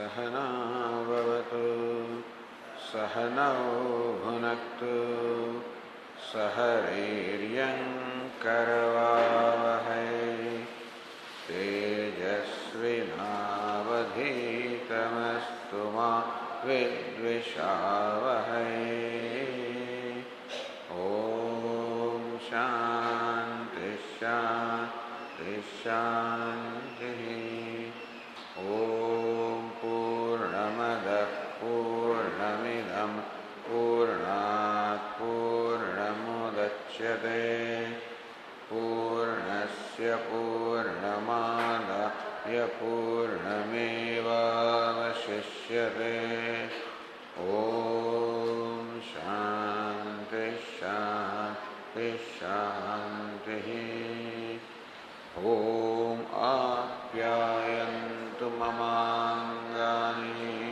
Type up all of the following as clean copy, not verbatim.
सहना भवतु सहनौ भुनक्तु सह वीर्यङ्करवावहै तेजस्विनावधीतमस्तु मा विद्विषावहै। ॐ शान्ति शान्ति शान्तिः। ॐ पूर्णमदः पूर्णमिदं पूर्णात् पूर्णमुदच्यते पूर्णस्य पूर्णमादाय पूर्णमेवावशिष्यते। ॐ शान्ति शान्ति शान्तिः। ॐ आप्यायन्तु ममाङ्गानि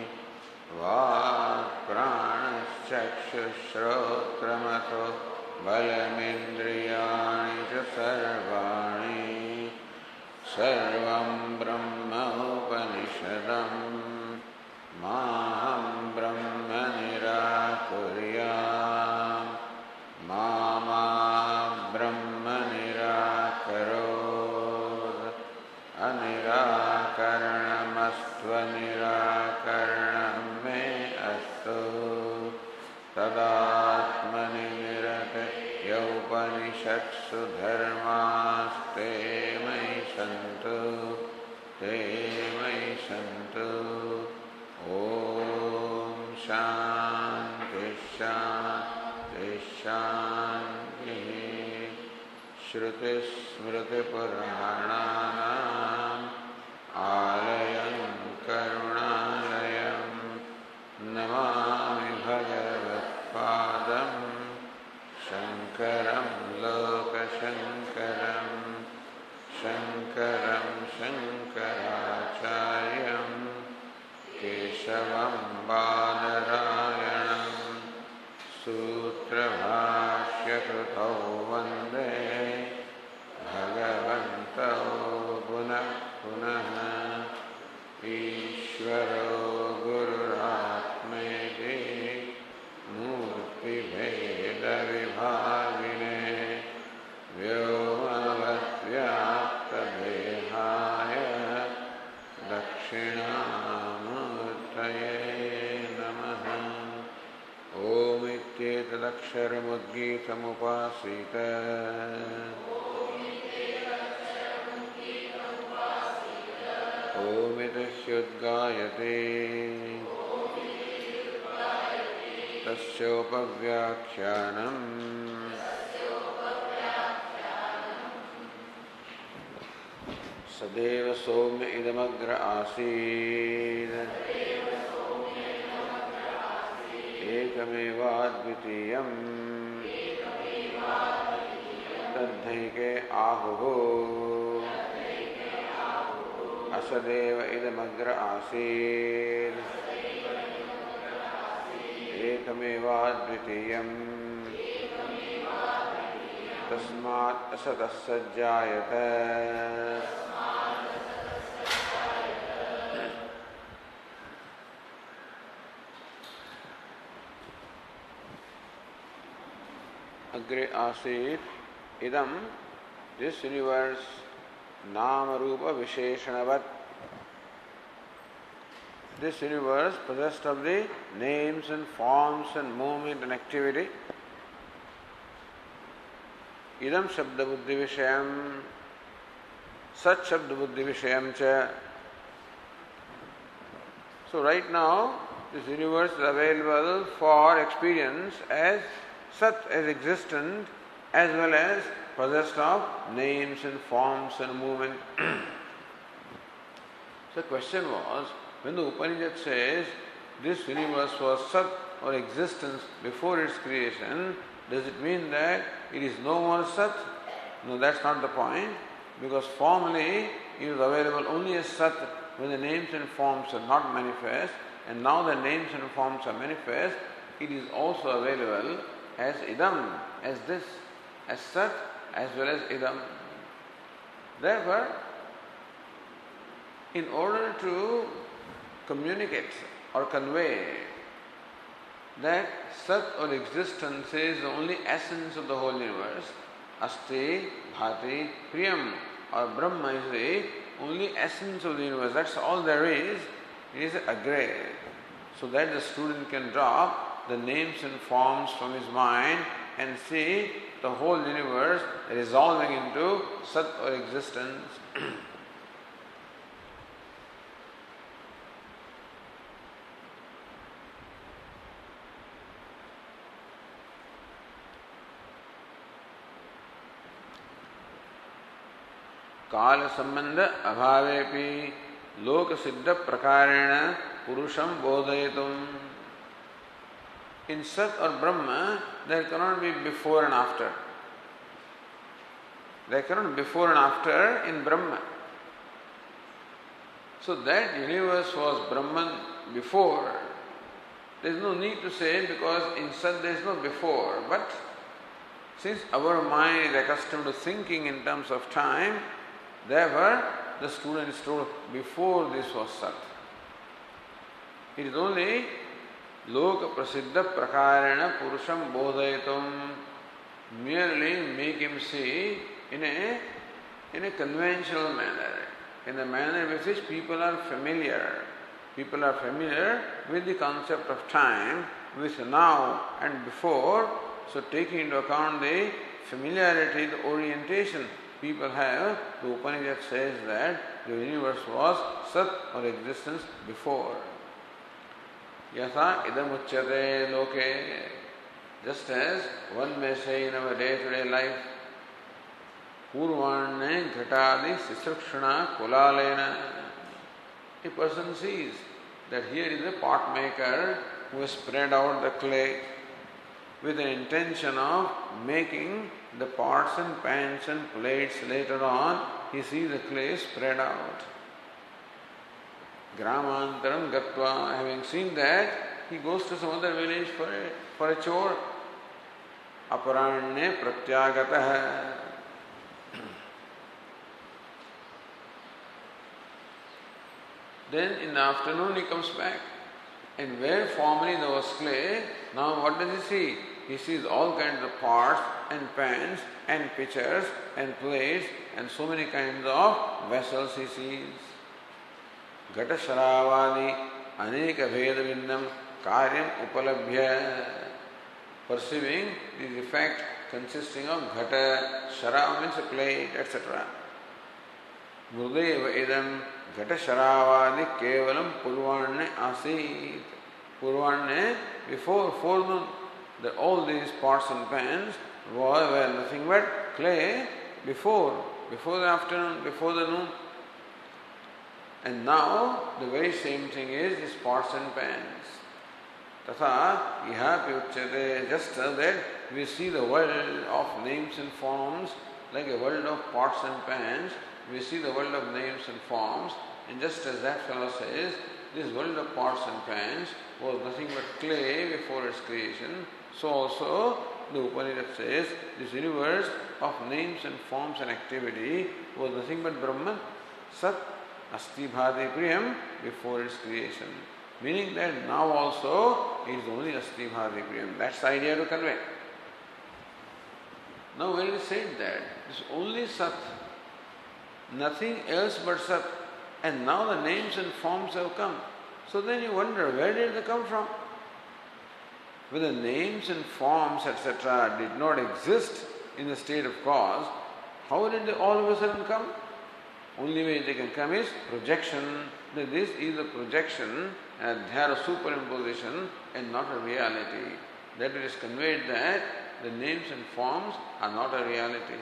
वाक्प्राणश्चक्षुश्रोत्रमथो बलमिन्द्रियाणि च सर्वाणि सर्वं ब्रह्म उपनिषदम् माहं ब्रह्म निराकुर्याम् मा ब्रह्म निराकरोत् अनिराकरणमस्त्वनिराकरणं मे अस्तु तदात्मनि निरतयौपनिषत्सु धर्मास्ते मयि सन्तु ते मयि सन्तु। ॐ शान्ति शान्ति शान्तिः। श्रुतिस्मृतिपुराणानाम् आलयं करुणालयं नमामि भगवत्पादं शङ्करं लोकशङ्करं शङ्करं शङ्कराचार्यं केशवं बादरायणं सूत्रभाष्यकृतौ वन्दे भगवन्तौ पुनः पुनः। ईश्वरो गुरुरात्मेति मूर्तिभेदविभागिने व्योमवद्व्याप्तदेहाय दक्षिणामूर्तये नमः। ओमित्येतदक्षरमुद्गीतमुपासीत ओमिदह्युद्गायते तस्योपव्याख्यानम् सदेव सौम्य इदमग्र आसीत् एकमेवाद्वितीयम् तद्धैके आहुः असदेव इदमग्र आसीत् एकमेवाद्वितीयम् तस्मात् असतः सज्जायत। अग्रे आसीत् इदम दिस यूनिवर्स नाम रूप विशेषणवत्. This universe possessed of the names and forms and movement and activity. Idam shabda buddhi vishayam sat shabda buddhi vishayam cha. So right now this universe is available for experience as sat, as existent, as well as possessed of names and forms and movement. So the question was, when the Upanishad says this universe was sat or existence before its creation, does it mean that it is no more sat? No, that's not the point, because formally it is available only as sat when the names and forms are not manifest, and now the names and forms are manifest, it is also available as idam, as this, as sat, as well as idam. Therefore, in order to communicate or convey that Sat or existence is the only essence of the whole universe. Asti, Bhati, Priyam, or Brahma is the only essence of the universe. That's all there is. It is Agre. So that the student can drop the names and forms from his mind and see the whole universe resolving into Sat or existence. काल संबंध अभावेपि लोक सिद्ध प्रकारेण पुरुषम बोधयितुम. In Sat or Brahma, there cannot be before and after. There cannot be before and after in Brahma. So that universe was Brahman before. There is no need to say because in Sat there is no before. But since our mind is accustomed to thinking in terms of time, therefore the student is told before this was Sat. It is only Loka prasiddha prakarena purusham bodhayatum, merely make him see in a conventional manner, in a manner with which people are familiar. People are familiar with the concept of time, with now and before. So taking into account the familiarity, the orientation people have, the Upanishad says that the universe was Sat or existence before. Yatha idam uchyate loke. Just as one may say in our day-to-day life, Purvane ghatadi sisrukshana kulalena. A person sees that here is a pot maker who has spread out the clay with an intention of making the pots and pans and plates later on. He sees the clay spread out. Gramantaram gatva, having seen that, he goes to some other village for a chore. Aparanye pratyagataha. Then in the afternoon he comes back. And where formerly there was clay, now what does he see? He sees all kinds of pots and pans and pitchers and plates and so many kinds of vessels he sees. Gata sharavadi aneka veda vinnam karyam upalabhya. Perceiving the effect consisting of ghata, sharav means a plate, etc. Murdeva idam ghata sharavadi kevalam purvanne asit. Purvanne, before forenoon, all these pots and pans were nothing but clay before the afternoon, before the noon. And now the very same thing is these pots and pans. Tatha ihapi uchyate, just so that we see the world of names and forms like a world of pots and pans. We see the world of names and forms, and just as that fellow says, this world of pots and pans was nothing but clay before its creation, so also the Upanishad says this universe of names and forms and activity was nothing but Brahman, Sat, Asti Bhati Priyam before its creation. Meaning that now also it is only Asti Bhati Priyam. That's the idea to convey. Now when it is said that it is only Sat, nothing else but Sat, and now the names and forms have come. So then you wonder, where did they come from? When the names and forms, etc., did not exist in the state of cause, how did they all of a sudden come? Only way they can come is projection. That this is a projection and they are a superimposition and not a reality. That it is conveyed that the names and forms are not a reality.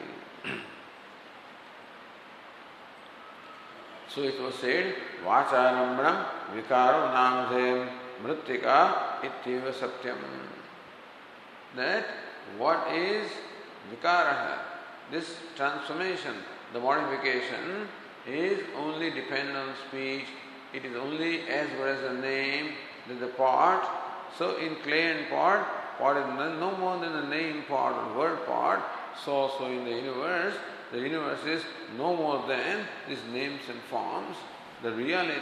So it was said, Vacharambram vikaro namdhem mrittika ityeva satyam. That what is vikaraha, this transformation, the modification, is only dependent on speech. It is only as well as the name, that the part. So in clay and pot is no more than the name part or word part. So also in the universe is no more than these names and forms. The reality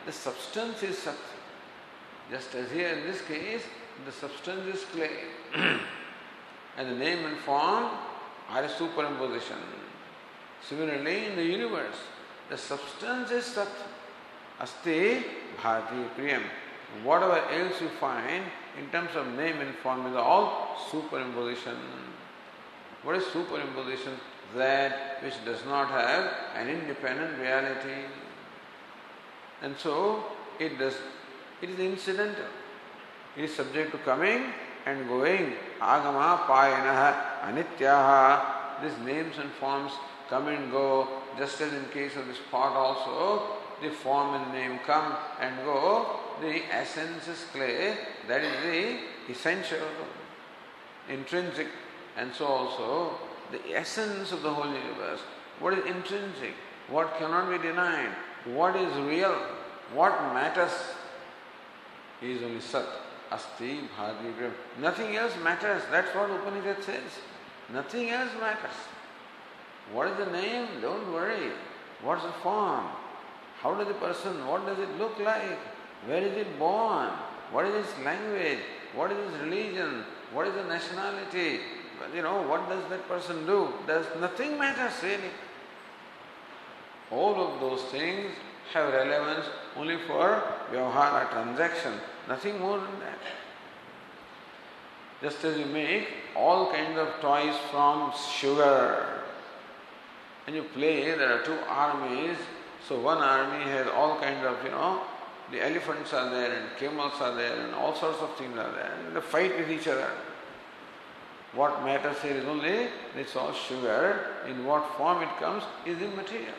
the substance is Sat. Just as here in this case, the substance is clay. And the name and form are a superimposition. Similarly, in the universe, the substance is Sat. Asti Bhati Priyam. Whatever else you find in terms of name and form is all superimposition. What is superimposition? That which does not have an independent reality. And so it is incidental. It is subject to coming and going. Agama payanaha anityaha. These names and forms come and go. Just as in case of this pot also, the form and name come and go. The essence is clay. That is the essential, intrinsic. And so also the essence of the whole universe. What is intrinsic? What cannot be denied? What is real? What matters? Is only Sat. Asti Bhati Priyam. Nothing else matters. That's what Upanishad says. Nothing else matters. What is the name? Don't worry. What's the form? How does the person, what does it look like? Where is it born? What is its language? What is its religion? What is the nationality? What does that person do? Nothing matters really. All of those things have relevance only for vyavahara, transaction, nothing more than that. Just as you make all kinds of toys from sugar, and you play, there are two armies, so one army has all kinds of, the elephants are there and camels are there and all sorts of things are there, and they fight with each other. What matters here is only it's all sugar. In what form it comes is immaterial.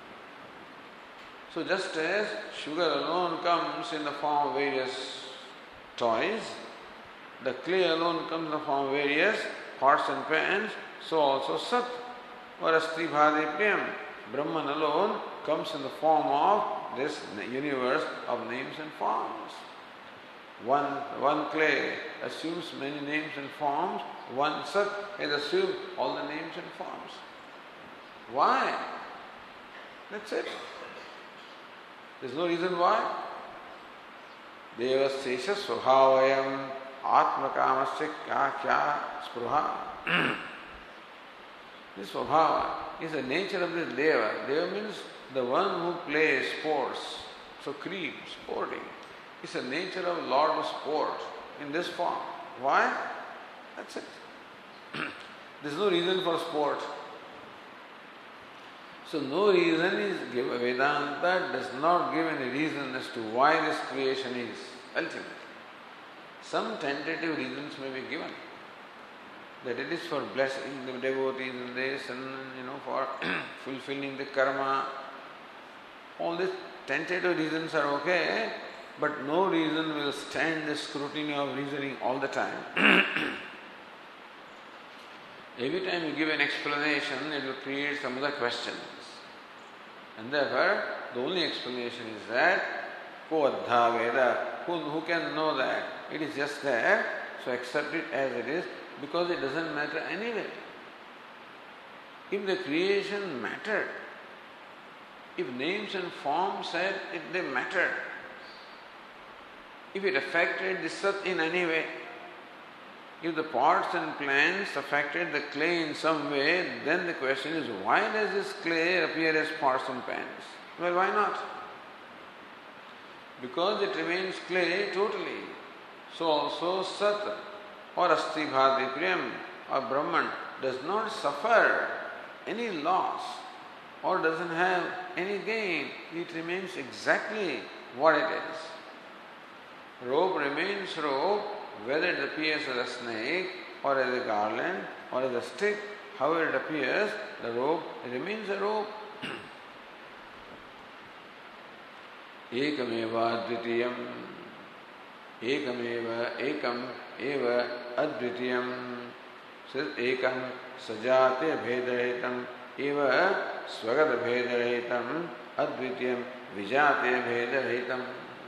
So just as sugar alone comes in the form of various toys, the clay alone comes in the form of various pots and pans, so also Sat or Asti Bhati Priyam. Brahman alone comes in the form of this universe of names and forms. One clay assumes many names and forms, one Sat has assumed all the names and forms. Why? That's it. There's no reason why. Devasesha svabhavayam atmakamasya kya spruha. This svabhava is the nature of this Deva. Deva means the one who plays sports. So Creed, sporting. It's the nature of Lord of Sport in this form. Why? That's it. There's no reason for sport. So no reason is given. Vedanta does not give any reason as to why this creation is ultimate. Some tentative reasons may be given. That it is for blessing the devotees in this and for fulfilling the karma. All these tentative reasons are okay, but no reason will stand the scrutiny of reasoning all the time. Every time you give an explanation, it will create some other questions. And therefore, the only explanation is that, ko adha veda, who can know that? It is just there, so accept it as it is, because it doesn't matter anyway. If the creation mattered, if names and forms said they mattered, if it affected the Sat in any way, if the pots and plants affected the clay in some way, then the question is, why does this clay appear as pots and pans? Well, why not? Because it remains clay totally. So also Sat or Asti Bhati Priyam or Brahman does not suffer any loss or doesn't have any gain. It remains exactly what it is. Rope remains rope, whether it appears as a snake or as a garland or as a stick, however it appears, the rope remains a rope. Ekameva advitiyam, ekam eva advitiyam, says ekam sajate bhedahitam, eva swagata bhedahitam, advitiyam vijate bhedahitam.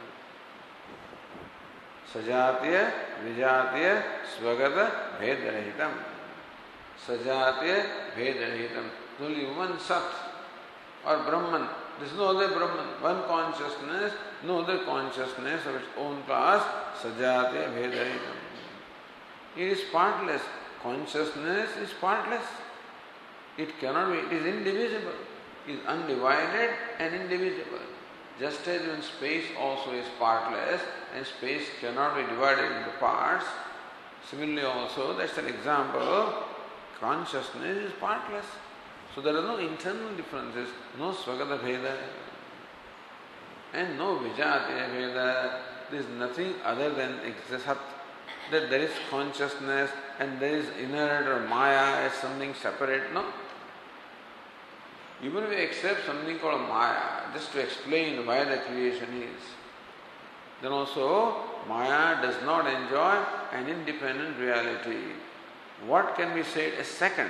Sajatya, vijatya, swagata, bhedarahitam. Sajatya, bhedarahitam. Only one Sat or Brahman. There is no other Brahman. One consciousness, no other consciousness of its own class, sajate bhedayitam. It is partless. Consciousness is partless. It cannot be, it is indivisible. It is undivided and indivisible. Just as when space also is partless and space cannot be divided into parts, similarly also, that's an example, consciousness is partless. So there are no internal differences, no svagata bheda and no vijatiya bheda. There is nothing other than exist, that there is consciousness and there is inert or maya as something separate, no. Even if we accept something called maya, just to explain why the creation is, then also maya does not enjoy an independent reality. What can be said as second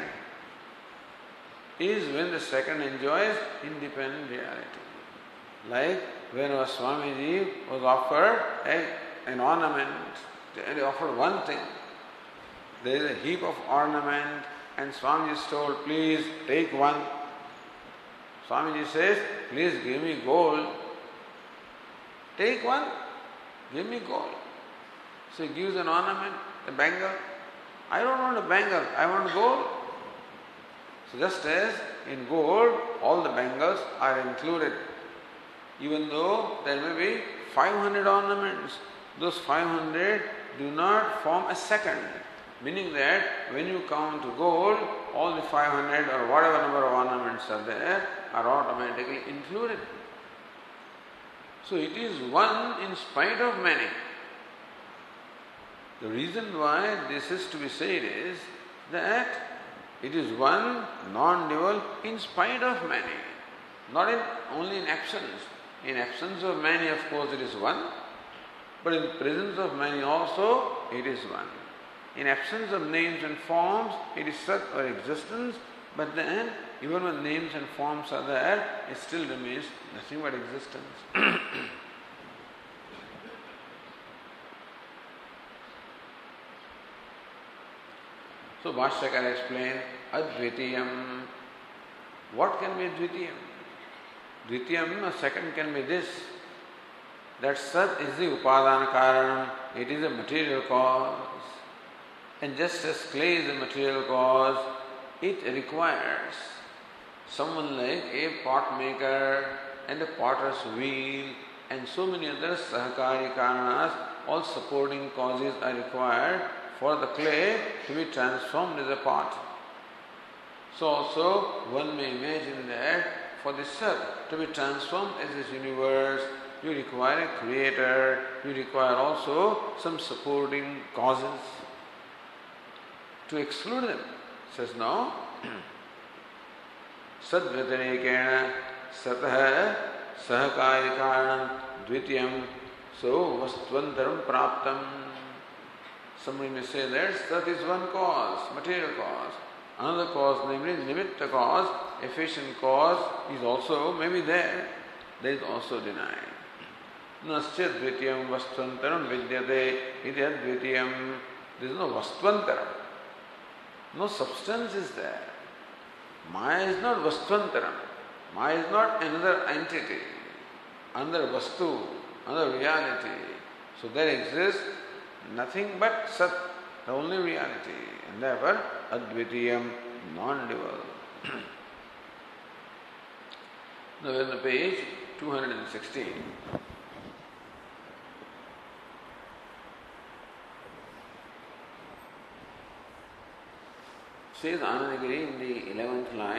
is when the second enjoys independent reality. Like when our Swamiji was offered an ornament, and he offered one thing. There is a heap of ornament and Swamiji is told, please take one. Swamiji says, please give me gold. Take one, give me gold. So he gives an ornament, a bangle. I don't want a bangle, I want gold. So just as in gold, all the bangles are included. Even though there may be 500 ornaments, those 500 do not form a second. Meaning that when you count gold, all the 500 or whatever number of ornaments are there are automatically included. So it is one in spite of many. The reason why this is to be said is that it is one, non-dual, in spite of many. Not only in absence. In absence of many, of course, it is one. But in presence of many also, it is one. In absence of names and forms, it is Sat or existence, but then even when names and forms are there, it still remains nothing but existence. So Bhashyakara explained, Advitiyam. What can be Dvitiyam? Dvitiyam, a second can be this. That Sat is the Upadana Karanam, it is a material cause. And just as clay is a material cause, it requires someone like a pot maker and a potter's wheel and so many other sahakari karanas, all supporting causes are required for the clay to be transformed as a pot. So also one may imagine that for the Sat to be transformed as this universe, you require a creator, you require also some supporting causes. To exclude them, says no. Sadvyatanekena satah sahakari karanam dvitiyam so vastvantaram praptam. Somebody may say that Sat is one cause, material cause. Another cause, namely nimitta cause, efficient cause, is also maybe there. That is also denied. Nasya dvitiyam vastvantaram vidyate idya dvitiyam. There is no vastvantaram. No substance is there. Maya is not vastvantaram. Maya is not another entity, another vastu, another reality. So there exists nothing but Sat, the only reality, and therefore Advitiyam, non-dual. Now we're on the page 216. Says Anandagiri in the 11th line,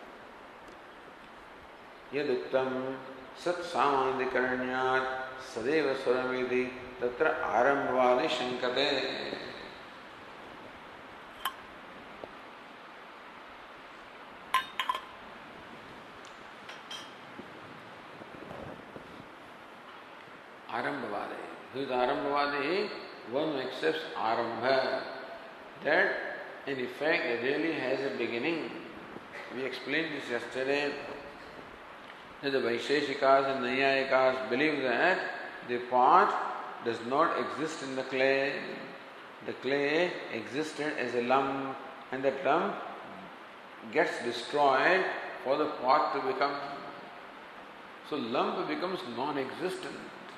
Yaduktam Sat Samadhikaranyat Sadeva Swaramvidi Tatra Arambhavadi Shankate. Arambhavadi. Who is Arambhavadi? One who accepts Arambha. That in effect it really has a beginning. We explained this yesterday, that the Vaisheshikas and Naiyayikas believe that the pot does not exist in the clay. The clay existed as a lump, and that lump gets destroyed for the pot to become. So lump becomes non-existent.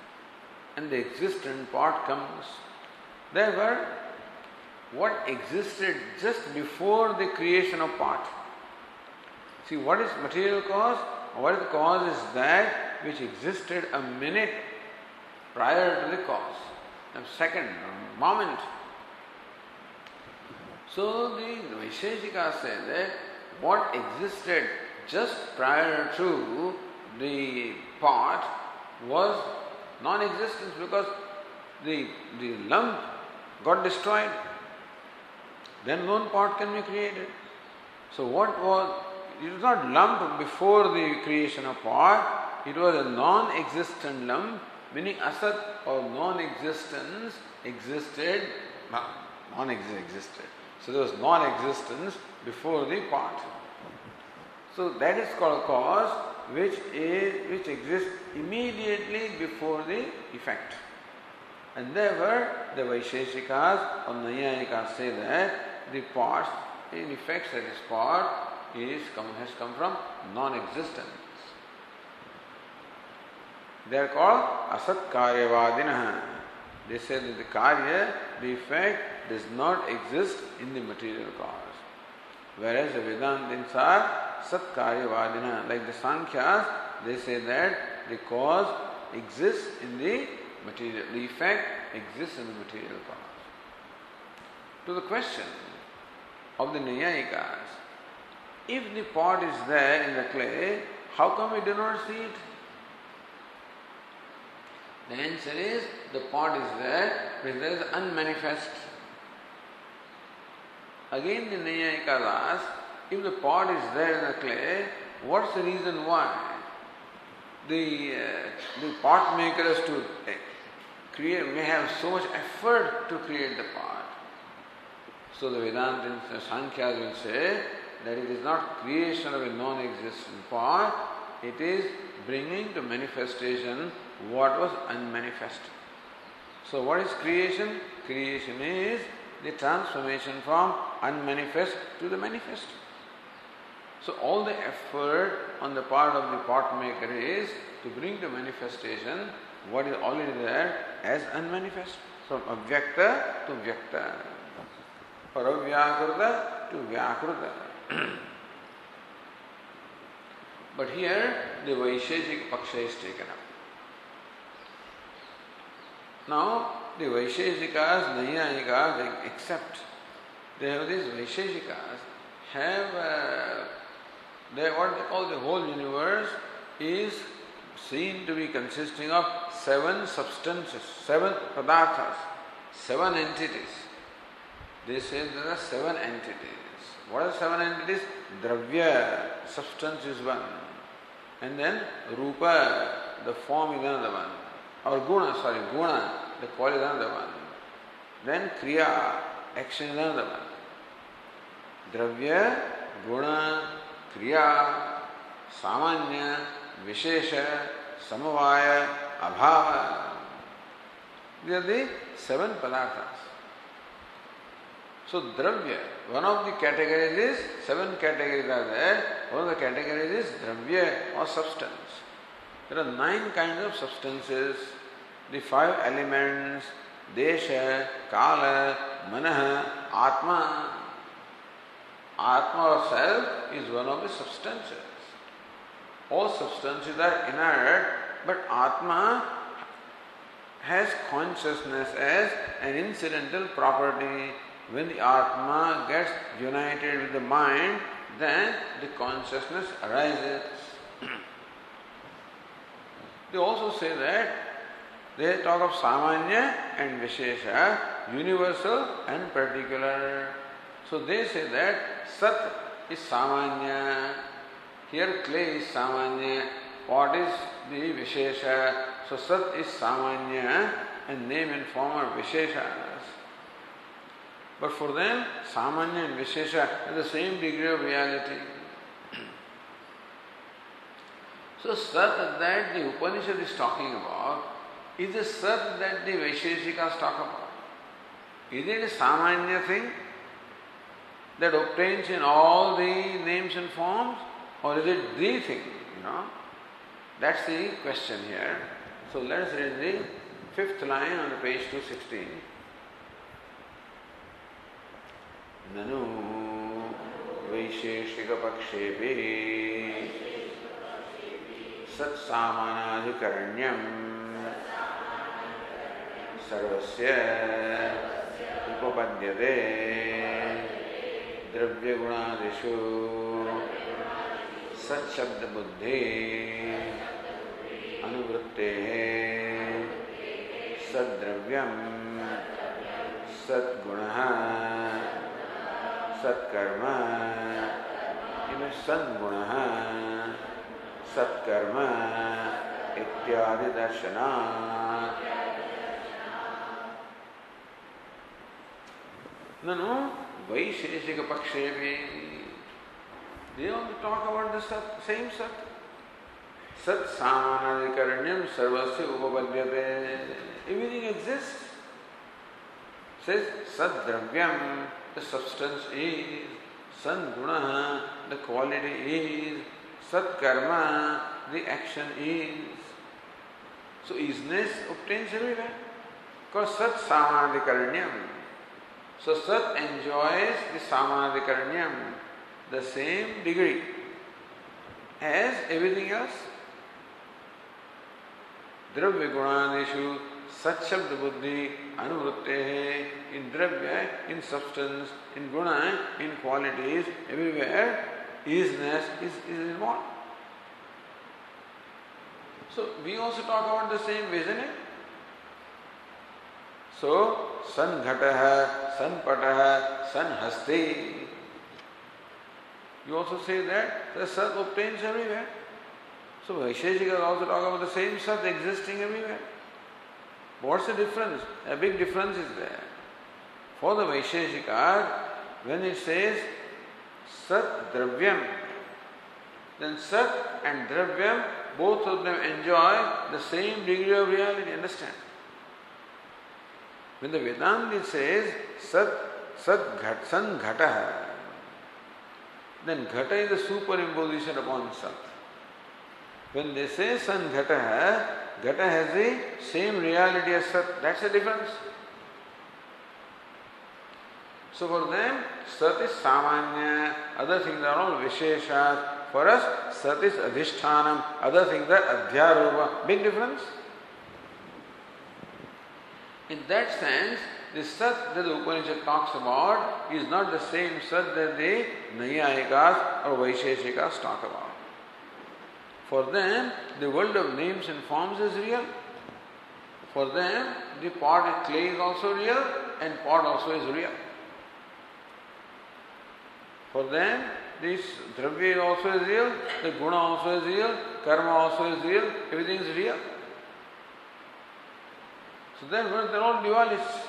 and the existent part comes. Therefore, what existed just before the creation of part. See, what is material cause? What is the cause is that which existed a minute prior to the cause, a second, a moment. So the Vaisheshika said that what existed just prior to the part was non-existence because the lump got destroyed. Then no part can be created. So what was, it was not lump before the creation of part, it was a non-existent lump, meaning asat or non-existence existed, existed. So there was non-existence before the part. So that is called a cause which exists immediately before the effect. And therefore the Vaisheshikas or Naiyayikas say that the part, in effect that is part, has come from non-existence. They are called asat karyavadinah. They say that the karya, the effect, does not exist in the material cause. Whereas the Vedantins are sat karyavadinah. Like the Sankhyas, they say that the cause exists in the material, the effect exists in the material cause. To the question of the Naiyayikas, if the pot is there in the clay, how come we do not see it? The answer is the pot is there, but there is unmanifest. Again the Naiyayikas ask, if the pot is there in the clay, what's the reason why? The pot maker has to may have so much effort to create the pot. So the Vedantins, the Sankhyas will say that it is not creation of a non-existent pot, it is bringing to manifestation what was unmanifest. So what is creation? Creation is the transformation from unmanifest to the manifest. So all the effort on the part of the pot maker is to bring to manifestation what is already there as unmanifest. From avyakta to vyakta. Or avyakruta to vyakruta. But here the Vaisheshika Paksha is taken up. Now the Vaisheshikas, Naiyayikas accept. They have these Vaisheshikas have what they call the whole universe is seen to be consisting of 7 substances, 7 padarthas, 7 entities. They say there are 7 entities. What are 7 entities? Dravya, substance is one. And then Rupa, the form is another one. Or Guna, the quality is another one. Then Kriya, action is another one. Dravya, Guna, Kriya, Samanya, Vishesha, Samavaya, Abhava. These are the 7 padarthas. So Dravya, one of the categories is, 7 categories are there, one of the categories is Dravya or substance. There are 9 kinds of substances, the 5 elements, Desha, Kala, Manaha, Atma. Atma or self is one of the substances. All substances are inert, but Atma has consciousness as an incidental property. When the Atma gets united with the mind, then the consciousness arises. They also say that they talk of Samanya and Vishesha, universal and particular. So they say that Sat is Samanya, here clay is Samanya, pot is the Vishesha. So Sat is Samanya and name and form are Visheshas. But for them, Samanya and Vishesha have the same degree of reality. So Sat that the Upanishad is talking about is the Sat that the Vaisheshikas talk about. Is it a Samanya thing that obtains in all the names and forms, or is it the thing? That's the question here. So let us read the fifth line on the page 216. Nanu Vaisheshika Pakshepi Sat Samanadhikaranyam Sarvasya Upapadyate Dravya Gunadishu Sat Shabda Buddhi Anuvritte Sat Dravyam Sat Gunaha Sat Karma San Gunaha Sat Karma Ityadi Darshana. Nanu Vaisheshika Pakshevi. They only talk about the Sat, same Sat. Sat Samanadhikaranyam Sarvasya Upapadyate. Everything exists. Says Sat Dravyam, the substance is. San Gunaha, the quality is. Sat Karma, the action is. So isness obtains everywhere. Because Sat Samanadhikaranyam. So Sat enjoys the Samanadhikaranyam, the same degree as everything else. Dravya Gunadishu Sat Shabda Buddhi Anuvritte. In Dravya, in substance, in Guna, in qualities, everywhere isness is involved. So we also talk about the same way, isn't it? So San Ghataha, San Pataha, San Hasti. You also say that the Sat obtains everywhere. So Vaisheshikas also talk about the same Sat existing everywhere. What's the difference? A big difference is there. For the Vaisheshikas, when it says Sat Dravyam, then Sat and Dravyam, both of them enjoy the same degree of reality. Understand? When the Vedanta says San Ghataha, then Ghata is the superimposition upon Sat. When they say San Ghataha, Ghata has the same reality as Sat. That's the difference. So for them, Sat is Samanya, other things are all Visheshas. For us, Sat is Adhishthanam, other things are Adhyarupa. Big difference. In that sense, the Sat that the Upanishad talks about is not the same Sat that the Naiyayikas or Vaisheshikas talk about. For them, the world of names and forms is real. For them, the pot of clay is also real and pot also is real. For them, this Dravya also is real, the Guna also is real, Karma also is real, everything is real. So then they're all dualists.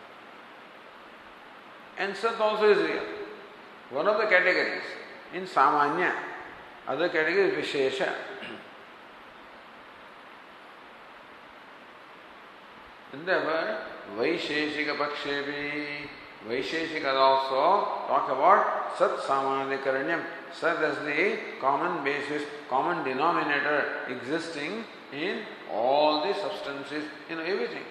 And Sat also is real. One of the categories in Samanya, other category is Vishesha. And therefore, Vaisheshika Pakshevi, Vaisheshikas also talk about Sat Samanadhikaranyam. Sat as the common basis, common denominator existing in all the substances, in everything.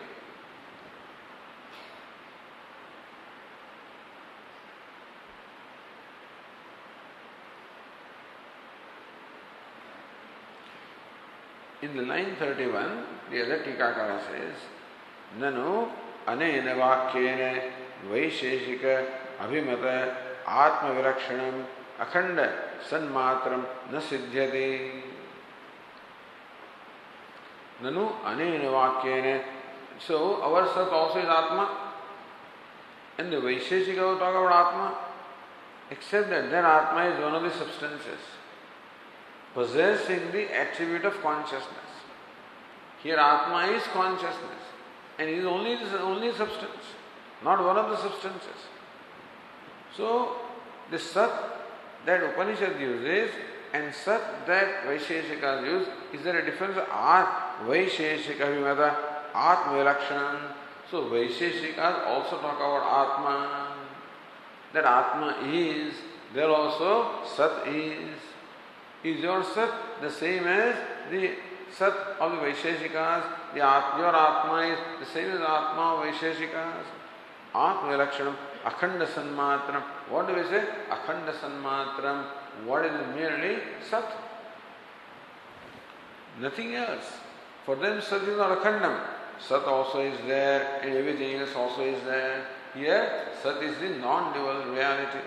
In the line 31, the other Tikakara says, Nanu anena vakyena vaisheshika abhimata atma virakshanam akhanda sanmatram na siddhyate. Nanu anena vakyena. So our Sat also is Atma. And the Vaisheshika will talk about Atma. Except that their Atma is one of the substances possessing the attribute of consciousness. Here Atma is consciousness and it is only substance, not one of the substances. So the Sat that Upanishad uses and Sat that Vaisheshikas use, is there a difference? Vaisheshika Vimata Atma Vilakshanam. So Vaisheshikas also talk about Atma. That Atma is, there also Sat is. Is your Sat the same as the Sat of the Vaisheshikas, your Atma is the same as Atma of Vaisheshikas. Atma Lakshanam, Akhanda Sanmatram. What do we say? Akhanda Sanmatram. What is it? Merely Sat. Nothing else. For them, Sat is not Akhandam. Sat also is there and everything else also is there. Here, Sat is the non-dual reality.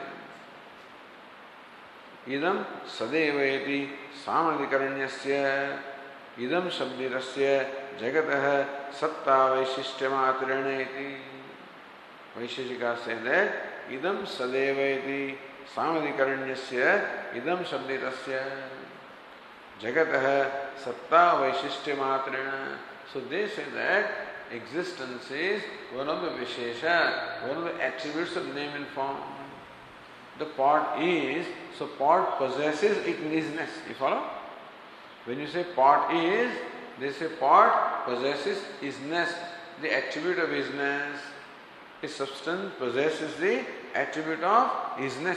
Idam Sadevayati Samadhikaranyasya Idam Shabdirasya Jagatah Satta Vaishishtyamatiranaiti. Vaisheshika say that Idam Sadevayati Samadhikaranyasya Idam Shabdirasya Jagatah Satta Vaishishtyamatirana. So they say that existence is one of the Vishesha, one of the attributes of name and form. The pot is, so pot possesses isness. You follow? When you say pot is, they say pot possesses isness, the attribute of isness. A substance possesses the attribute of isness.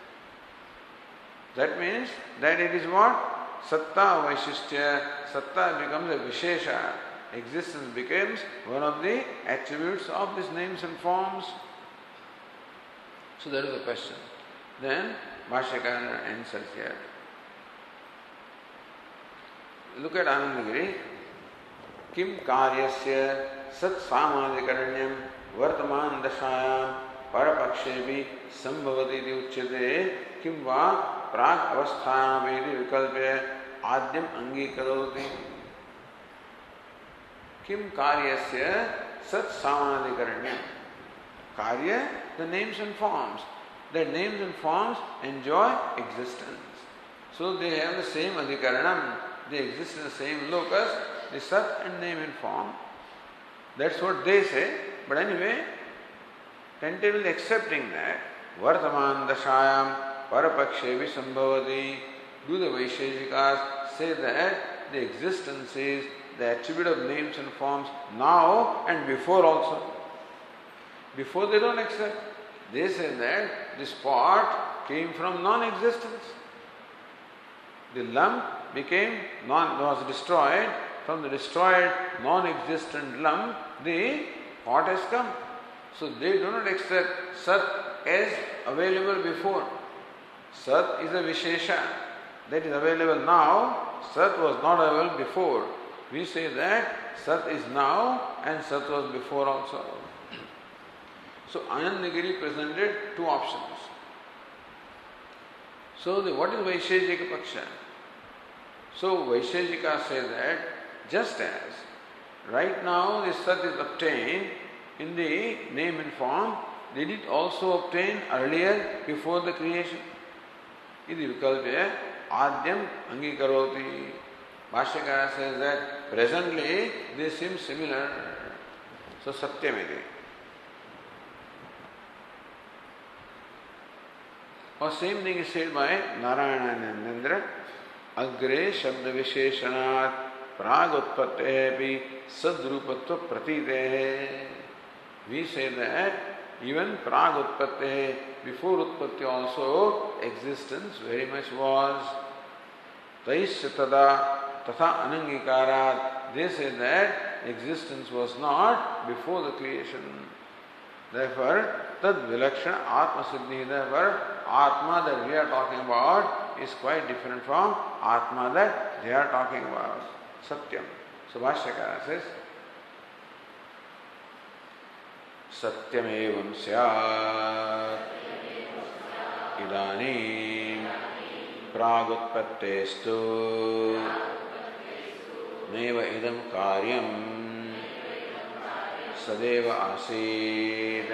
That means that it is what? Satta Vaishistya. Satta becomes a Vishesha. Existence becomes one of the attributes of these names and forms. So that is the question. Then Bhashyakara answers here. Look at Anandagiri. Kim karyasya sat samadhikaranyam vartaman dashayam parapakshevi sambhavati iti uchyate kim va prag avasthayam iti vikalpya adyam angikaroti. Kim karyasya sat samadhikaranyam. Karya, the names and forms. Their names and forms enjoy existence. So they have the same adhikaranam. They exist in the same locus, the sat and name and form. That's what they say. But anyway, tentatively accepting that, Vartaman Dashayam Parapakshevi Sambhavati, do the Vaisheshikas say that the existence is the attribute of names and forms now and before also. Before they don't accept. They say that this pot came from non-existence. The lump was destroyed. From the destroyed non-existent lump, the pot has come. So they do not accept Sat as available before. Sat is a Vishesha that is available now. Sat was not available before. We say that Sat is now and Sat was before also. So Anandagiri presented two options. So what is Vaisheshika Paksha? So Vaisheshika says that just as right now the Sat is obtained in the name and form, did it also obtain earlier before the creation? Iti vikalpya adyam angikaroti. Bhashyakara says that presently they seem similar. So satyamiti. Or same thing is said by Narayana Agre Shabda Visheshanat Prag Utpattehi Sadrupatva Pratitehe. We say that even Prag Utpattehi, before Utpatti also, existence very much was. Taisya Tada Tatha Anangikarat. They say that existence was not before the creation. Therefore, Tad Vilakshana Atma Siddhi. Therefore, Atma that we are talking about is quite different from Atma that they are talking about. Satyam. So Bhashyakara says, Satyam evam syat idanim pragutpattestu neva idam karyam sadeva asid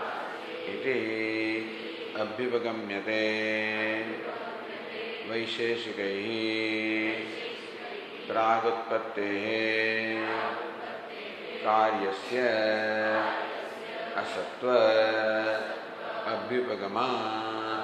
iti abhivagamyate vaisheshikaihi pragutpattehi karyasya asatva abhivagamat.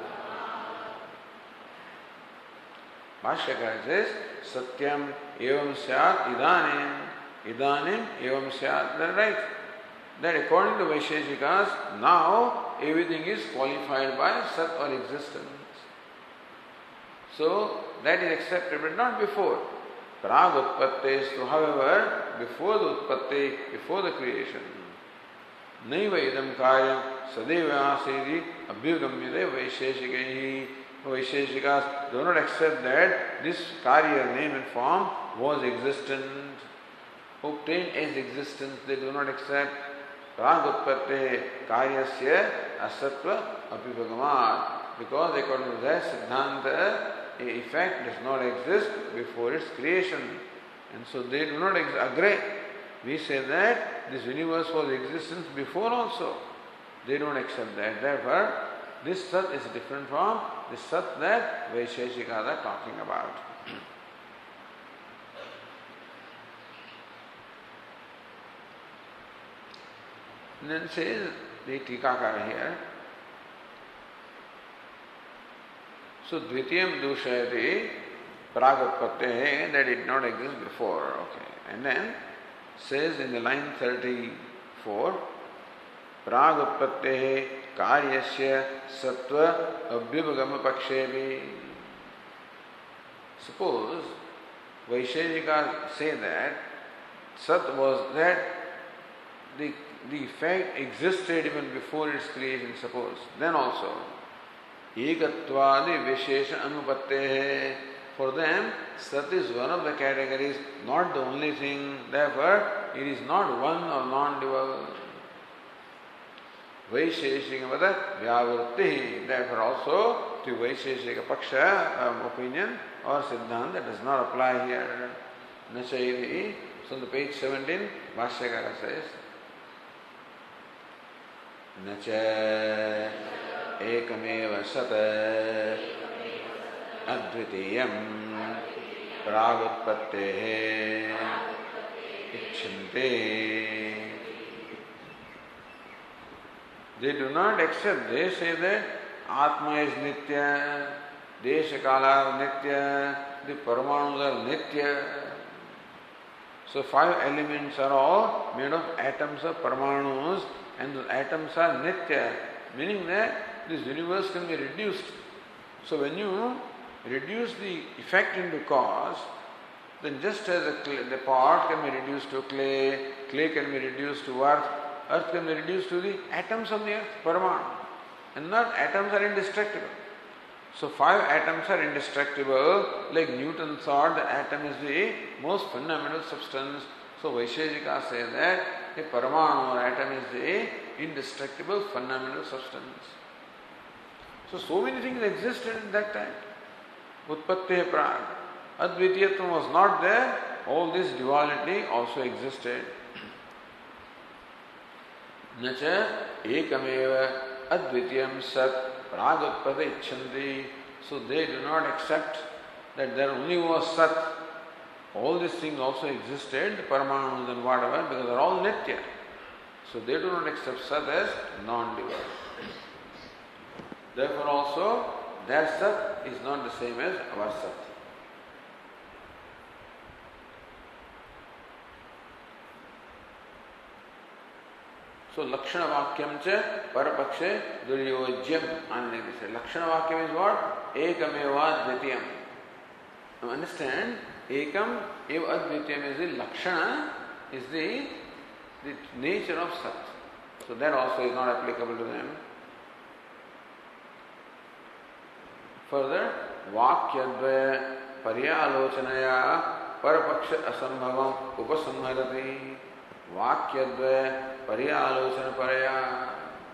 Bhashyakara says, Satyam evam syat idanim evam syat. That's right. That according to Vaisheshikas, now everything is qualified by Sat or existence. So that is accepted, but not before. Prag Utpatte, so however, before the Utpatti, before the creation, Naiva idam karyam sadeva asidi abhyugamyade vaisheshikaihi. Vaisheshikas do not accept that this karya, name and form, was existent, obtained as existence. They do not accept. Prag Utpatte karyasya asatva abhivagamat. Because according to that Siddhanta, a effect does not exist before its creation. And so they do not agree. We say that this universe was existence before also. They don't accept that. Therefore, this Sat is different from the Sat that Vaisheshikas are talking about. And then says the Tikakara here, so Dvitiyam Dushayati Pragutpatte, that did not exist before. Okay. And then says in the line 34, Pragutpatte Karyasya Sattva Abhyavagama Pakshevi. Suppose Vaisheshika say that Sat was that the effect existed even before its creation, suppose. Then also, Ekatvadi Vishesha Anupatte. For them, Sat is one of the categories, not the only thing. Therefore, it is not one or non-dual. Vaisheshika Vada Vyavrutti. Therefore, also to Vaisheshika Paksha opinion or Siddhanta that does not apply here. Nachayati. So, on the page 17, Bhashyakara says, Nacha Ekameva Sata Advitiyam Pragutpatte Icchante. They do not accept. They say that Atma is Nitya, Desha Kala Nitya, the Paramanus are Nitya. So 5 elements are all made of atoms of Paramanus, and the atoms are Nitya, meaning that this universe can be reduced. So when you reduce the effect into cause, then just as the pot can be reduced to clay, clay can be reduced to earth, earth can be reduced to the atoms of the earth, Paramanu. And not atoms are indestructible. So 5 atoms are indestructible, like Newton thought the atom is the most fundamental substance. So Vaisheshika say that the Paramanu or atom is the indestructible fundamental substance. So many things existed at that time. Utpatte Prag. Advitiyatvam was not there. All this duality also existed. Nacha ekameva advitiyam sat pragutpate icchanti. So they do not accept that there only was sat. All these things also existed, the Paramanus and whatever, because they are all nitya. So they do not accept sat as non-dual. Therefore also, their sat is not the same as our sat. So Lakshana Vakyam cha Parapakshe Duryojyam Anne. Lakshana Vakyam is what? Ekameva Dvitiyam. Now understand, Ekam eva Advitiyam is the Lakshana, is the nature of Sat. So that also is not applicable to them. Further, Vakyadvaya Paryalochanaya Parapaksha Asambhavam Upasamharati. Vakyadvaya Paryalochana Paraya.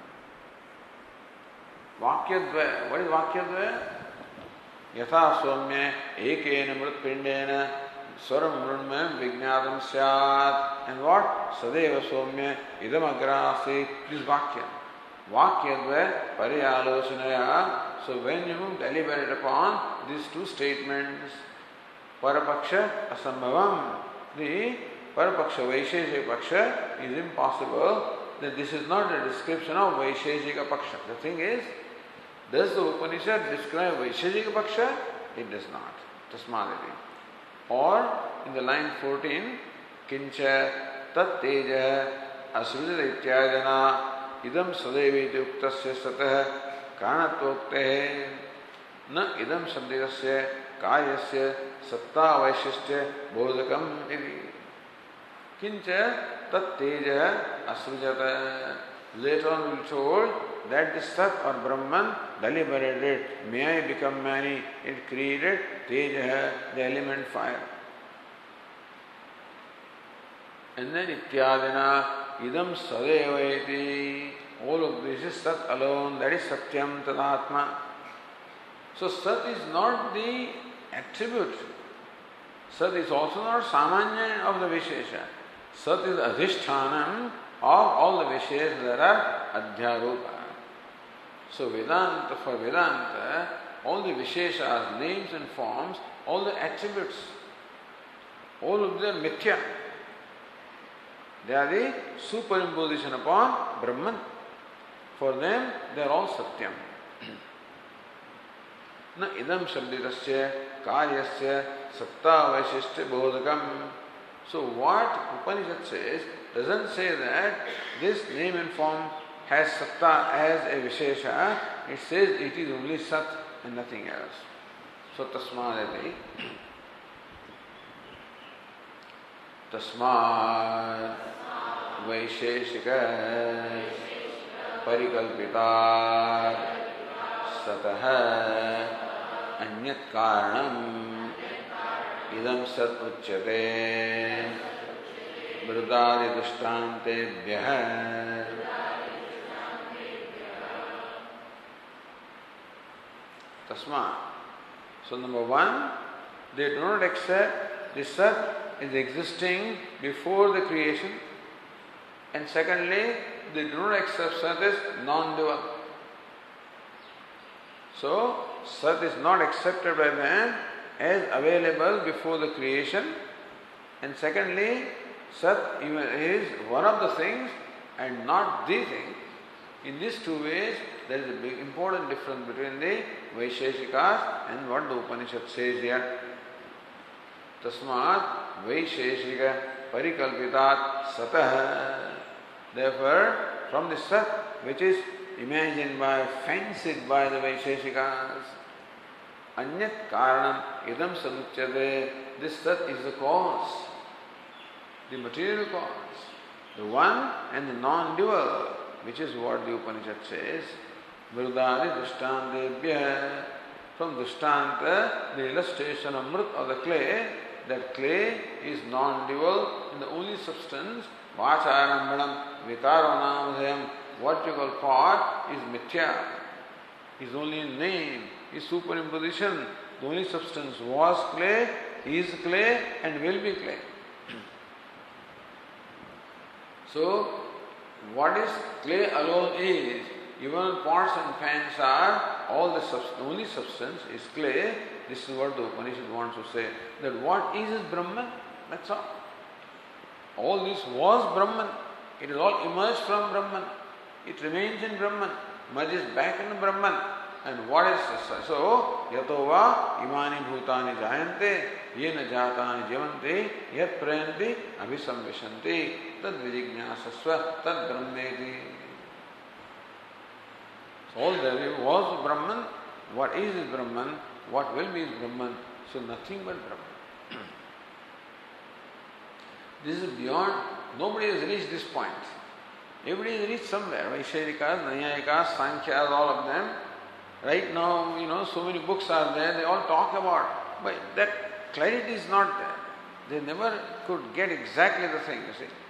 Vakyadvaya. What is Vakyadvaya? Yatha Somya Ekena Mritpindena Swaram Brahma Vijnadam Syat. And what? Sadeva Somya Idamagrasi. This is Vakya. Vakyadvaya Paryalochanaya. So when you deliberate upon these 2 statements, Parapaksha Asambhavam, the Parapaksha Vaisheshika Paksha is impossible, then this is not a description of Vaisheshika Paksha. The thing is, does the Upanishad describe Vaisheshika Paksha? It does not. Tasmadati. Or in the line 14, Kincha Tat Teja Asrujata Ityajana Idam Sadeviti Uktasya Satah Karanatokte. न इदम शब्दस्य कार्यस्य सत्ता वैशिष्ट्य बोधकम इति किंच तत्तेज असृजत. Later on we will told that the Sat or Brahman deliberated, may I become many, it created Teja, the element fire. And then Ityadina, Idam Sadevayati, all of this is Sat alone, that is Satyam Tadatma. So Sat is not the attribute. Sat is also not Samanya of the Vishesha. Sat is Adhishthanam of all the Visheshas that are Adhyaropa. So Vedanta, for Vedanta, all the Visheshas, names and forms, all the attributes, all of them are Mithya. They are the superimposition upon Brahman. For them, they are all Satyam. Na idam shabditasya karyasya satta vaishishya bodhakam. So what Upanishad says doesn't say that this name and form has satta as a vishesha. It says it is only sat and nothing else. So tasmadati. Tasmad vaisheshika parikalpita satah anyat karanam idam sat uchyate vrudadi dushtantebhyah. Tasma. So number one, they do not accept the Sat is existing before the creation, and secondly, they do not accept Sat as non-dual. So Sat is not accepted by man as available before the creation, and secondly, Sat is one of the things and not the thing. In these two ways, there is a big important difference between the Vaisheshikas and what the Upanishad says here. Tasmat Vaisheshika Parikalpitat Satah. Therefore, from the Sat, which is imagined by, fancied by the Vaisheshikas, Anyat Karanam Idam Samuchyate. This Sat is the cause, the material cause, the one and the non-dual, which is what the Upanishad says. Vrudadi Drishtantebhyah. From Drishtanta, the illustration of Mrut of the clay, that clay is non-dual and the only substance, Vacharambanam, Vikaronamudayam, what you call pot is mithya, is only name, is superimposition. The only substance was clay, is clay and will be clay. So, what is clay alone is, even pots and pans are, all the only substance is clay. This is what the Upanishad wants to say, that what is Brahman? That's all. All this was Brahman. It is all emerged from Brahman. It remains in Brahman, merges back in Brahman. And what is this? So, yatova imani bhutani jayante, yena jatani jivante, yat prayanti abhisamvishanti, tad vijignyasasva, tad brahmeti. So all there was Brahman. What is Brahman? What will be Brahman? So nothing but Brahman. This is beyond, nobody has reached this point. Everybody has reached somewhere. Vaisheshikas, Naiyayikas, Sankhyas, all of them. Right now, so many books are there, they all talk about, but that clarity is not there. They never could get exactly the thing, you see.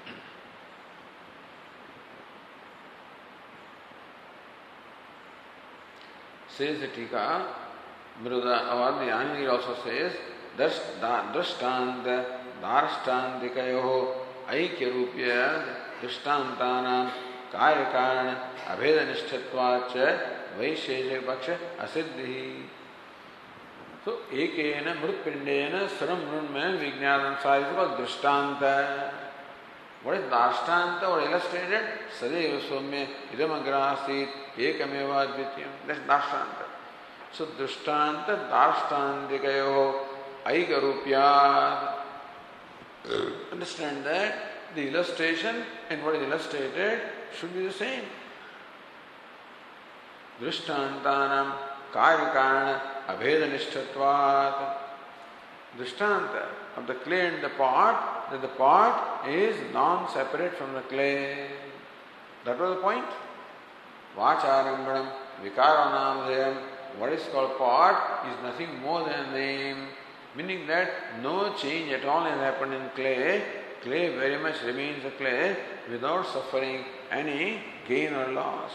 Says the Tika, Mruda, or the Anjali also says, Drashtanta, Darashtantikayoho, Aikyarupya, Drashtantanam, Karyakarana, Abhedanishtatvacha, Vaisheshika Paksha, Asiddhi. So, Ekena, Mrutpindena, Saram Mrunman, Vijnanam Sa is called Drishtanta. What is Dashtanta or illustrated? Sadeva Swamya, Idamagrasit, Ekameva Advityam. That's Dashtanta. So, Drishtanta, Dashtantikayo, Aikarupya. Understand that the illustration and what is illustrated should be the same. Drishtantanam, Karyakarana, abhedanishtatvat. Drishtanta of the clay and the pot, that the pot is non-separate from the clay. That was the point. Vacharambanam vikaranamdayam. What is called pot is nothing more than a name, meaning that no change at all has happened in clay. Clay very much remains a clay without suffering any gain or loss.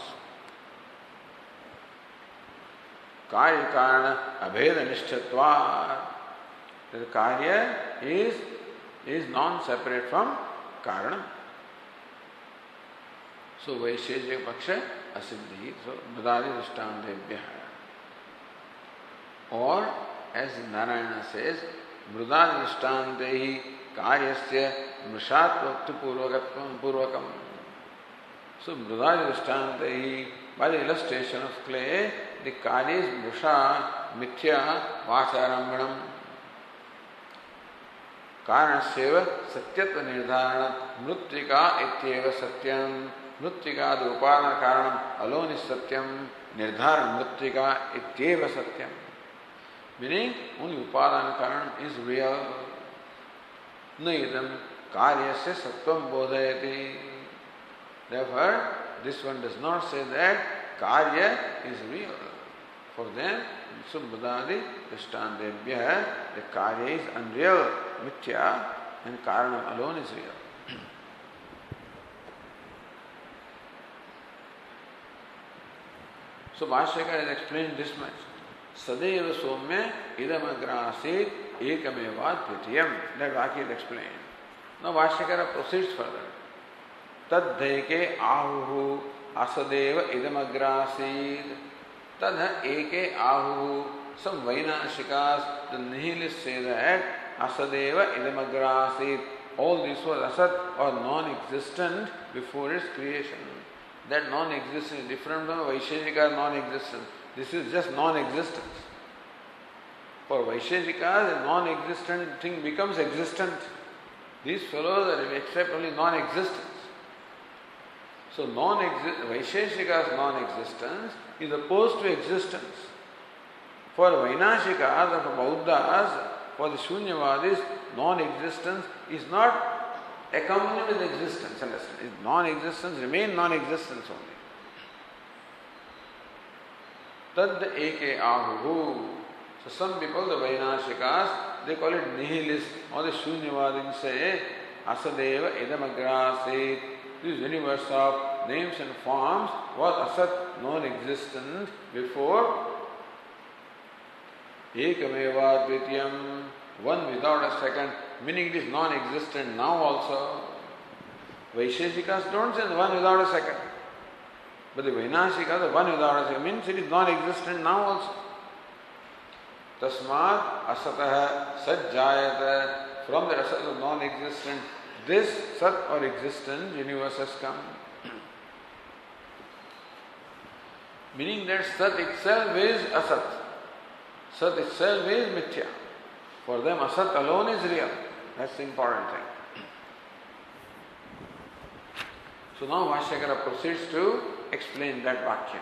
Karya karana abhedanishtatvat. The karya is non-separate from karanam. So Vaisheshika Paksha asiddhi. So Mrudadi Drishtantebhyah. Or as Narayana says, Mrudadi Drishtantehi karyasya mrishatvakti purvakam. So Mrudadi Drishtantehi, by the illustration of clay, the karya is mrisha, mithya, vacharambanam. Karanasyeva satyatva nirdharana mrutika ityeva satyam. Mrutika, the upadana karanam alone is satyam. Nirdharan mrutika ityeva satyam. Meaning, only upadana karanam is real. Naidam karyasya sattvam bodhayati. Therefore, this one does not say that karya is real. For them, Subhadadi Drishtantebhyah, the karya is unreal, mithya, and karanam alone is real. So Bhashyakara has explained this much. Sadeva somya idamagrasit ekamevad pritiyam. That Vakya is explained. Now Bhashyakara proceeds further. Tadhaike ahuhu asadeva idamagrasit. Tadha eke ahuhu. Some Vainashikas, the nihilists say that asadeva idamagrasit. All this was asat or non-existent before its creation. That non-existence is different from Vaisheshika's non-existence. This is just non-existence. For Vaisheshikas, a non-existent thing becomes existent. These fellows accept only non-existence. So Vaisheshika's non-existence is opposed to existence. For Vainashikas or for Bauddhas, for the Shunyavadis, non-existence is not accompanied with existence. Understand? Non-existence remains non-existence only. Tad eke ahuhu. So some people, the Vainashikas, they call it nihilist, or the Shunyavadins say asadeva idamagrasit. This universe of names and forms was asat, non-existent before. Ekameva dvitiyam, one without a second, meaning it is non-existent now also. Vaisheshikas don't say the one without a second. But the Vainashikas, the one without a second, means it is non-existent now also. Tasmat asatah sajjayata. From the asat of non-existent, this sat or existent universe has come. Meaning that sat itself is asat. Sat itself is mithya. For them, asat alone is real. That's the important thing. So now Bhashyakara proceeds to explain that Vakya.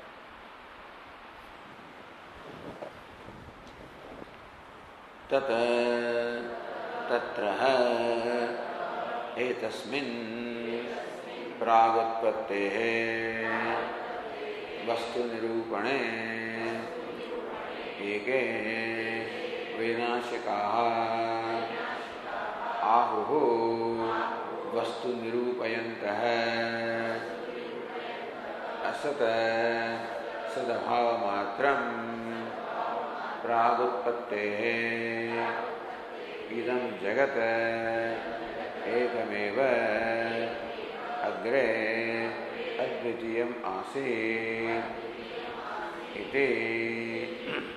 Tata tatraha etasmin pragutpattehe vastu nirupane eke Vainashikaha ahuhu vastu nirupayantah asata sadabhava matram pragutpattehe idam jagat ekameva agre advitiyam asit iti.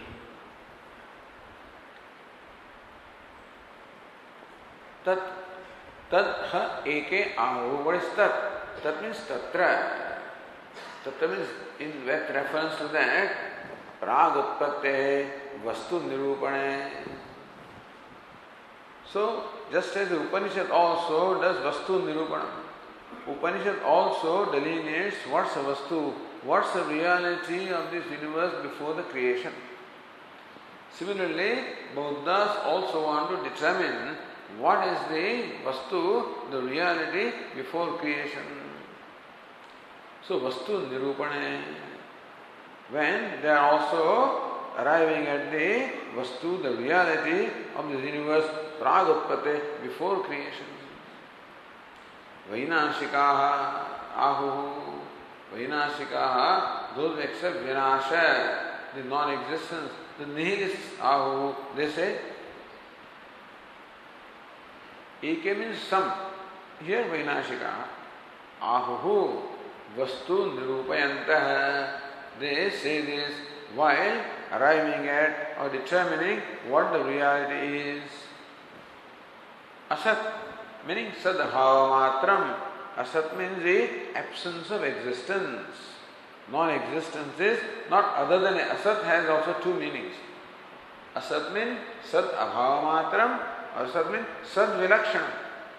Tat ha eke ahu. What is tat? Tat means tatra. Tatra means in with reference to that pragutpatte vastu nirupane. So just as the Upanishad also does vastu nirupanam, Upanishad also delineates what's a vastu, what's the reality of this universe before the creation. Similarly, Buddhas also want to determine what is the Vastu, the reality before creation. So Vastu Nirupane, when they are also arriving at the Vastu, the reality of the universe, Pragutpate, before creation. Vainashikaha Ahu, Vainashikaha, those who accept Vinasha, the non-existence, the nihilists Ahu, they say, Eke means some. Here Vainashikaha, Ahu, Vastu Nirupayantah, they say this while arriving at or determining what the reality is. Asat, meaning Sadbhava Matram. Asat means the absence of existence. Non-existence is not other than Asat has also two meanings. Asat means Sad Abhava Matram, or Asat means Sad Vilakshanam.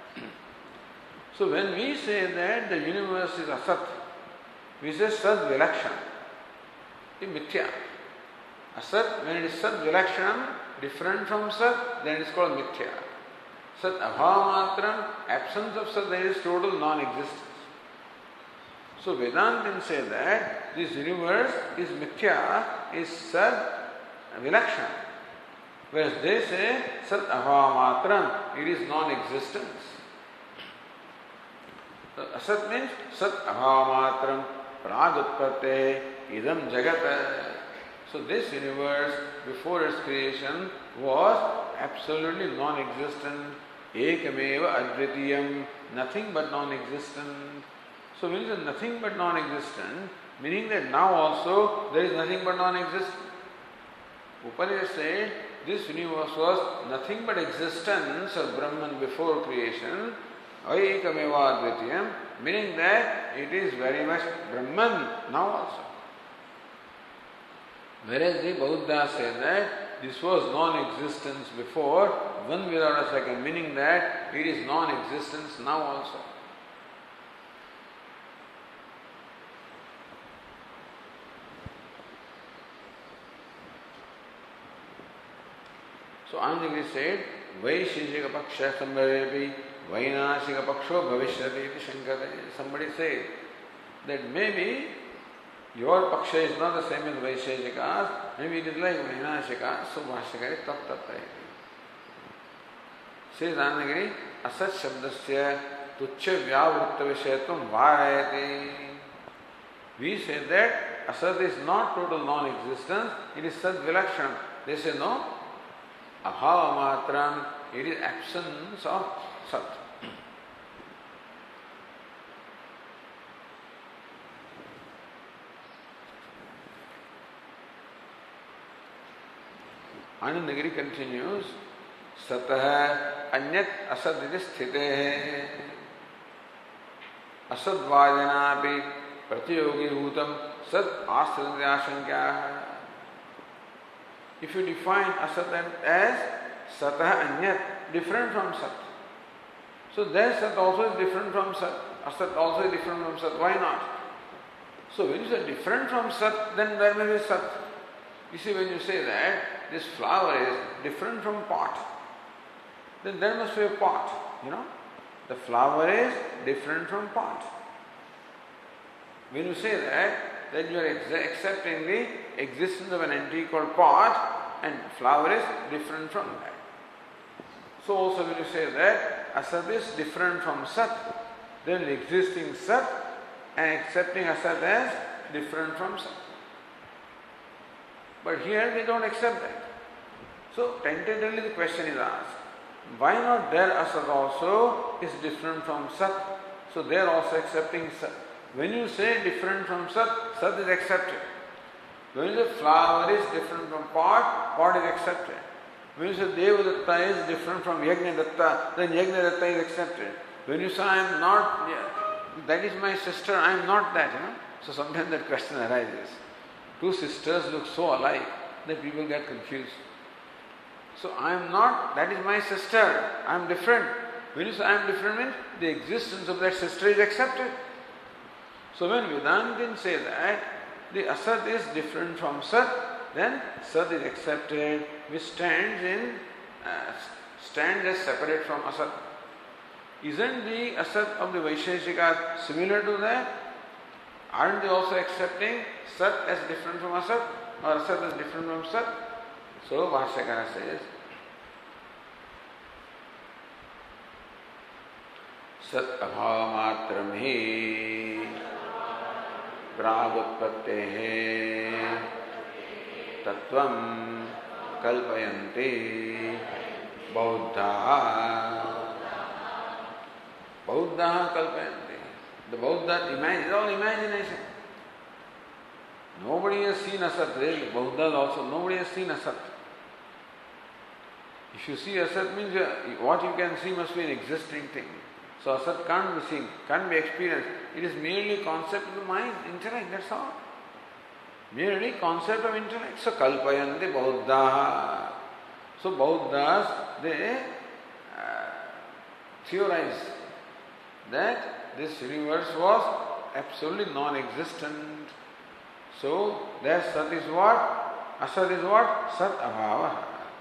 So when we say that the universe is Asat, we say Sad Vilakshanam. It is Mithya. Asat, when it is Sad Vilakshanam, different from Sat, then it is called Mithya. Sat Abhava Matram, absence of Sat, there is total non-existence. So Vedantins say that this universe is Mithya, is Sat Vilakshanam. Whereas they say Sat Abhava Matram, it is non-existence. So Asat means Sat Abhava Matram, Pragutpate, Idam Jagata. So this universe, before its creation, was absolutely non-existent. Ekameva Advitiyam, nothing but non-existent. So when it is nothing but non-existent, meaning that now also there is nothing but non-existent. Upanishad said this universe was nothing but existence of Brahman before creation. Ekameva Advitiyam, meaning that it is very much Brahman now also. Whereas the Buddha said that this was non-existence before, one without a second, meaning that it is non-existence now also. So Anandagiri said, Vaisheshika Paksha Sambhavepi, Vainashika Paksho Bhavishyati iti Shankate. Somebody said that maybe your Paksha is not the same as Vaisheshika's, maybe it is like Vainashika, so Bhashyakari Tattataiti. Says Anandagiri, Asat Shabdasya Tuchya Vyavritta Vishayatvam Varayati. We say that Asat is not total non-existence, it is Sad Vilakshanam. They say no, Abhava Matram, it is absence of Sat. Anandagiri continues, Satah Anyat Asad iti sthite Asadvajanapi Pratyogi Bhutam Sat Astradhyashankya. If you define Asat as Satah Anyat, different from Sat. So there Sat also is different from Sat. Asat also is different from Sat. Why not? So when you say different from Sat, then there may be Sat. You see, when you say that this flower is different from pot, then there must be a pot, The flower is different from pot. When you say that, then you are accepting the existence of an entity called pot, and flower is different from that. So also when you say that Asat is different from Sat, then existing Sat and accepting Asat as different from Sat. But here they don't accept that. So tentatively the question is asked, why not their Asat also is different from Sat? So they are also accepting Sat. When you say different from Sat, Sat is accepted. When you say flower is different from pot, pot is accepted. When you say Devadatta is different from Yajnadatta, then Yajnadatta is accepted. When you say I am not, that is my sister, I am not that, So sometimes that question arises. Two sisters look so alike that people get confused. So I am not, that is my sister, I am different. When you say I am different means the existence of that sister is accepted. So when Vedantins say that the Asat is different from Sat, then Sat is accepted, which stands as separate from Asat. Isn't the Asat of the Vaisheshika similar to that? Aren't they also accepting Sat as different from Asat, or Asat as different from Sat? So Bhashyakara says, Sat abhava matram hi pragutpattehe tattvam kalpayanti Bauddhaha. Bauddhaha kalpayanti. The Bauddha imagine, all imagination. Nobody has seen Asat really. Bauddhas also, nobody has seen Asat. If you see Asat means what you can see must be an existing thing. So Asat can't be seen, can't be experienced. It is merely concept of the mind, intellect, that's all. Merely concept of intellect. So kalpayanti Bauddhaha. So Bauddhas, they theorize that this universe was absolutely non-existent. So their Sat is what? Asat is what? Sat abhava.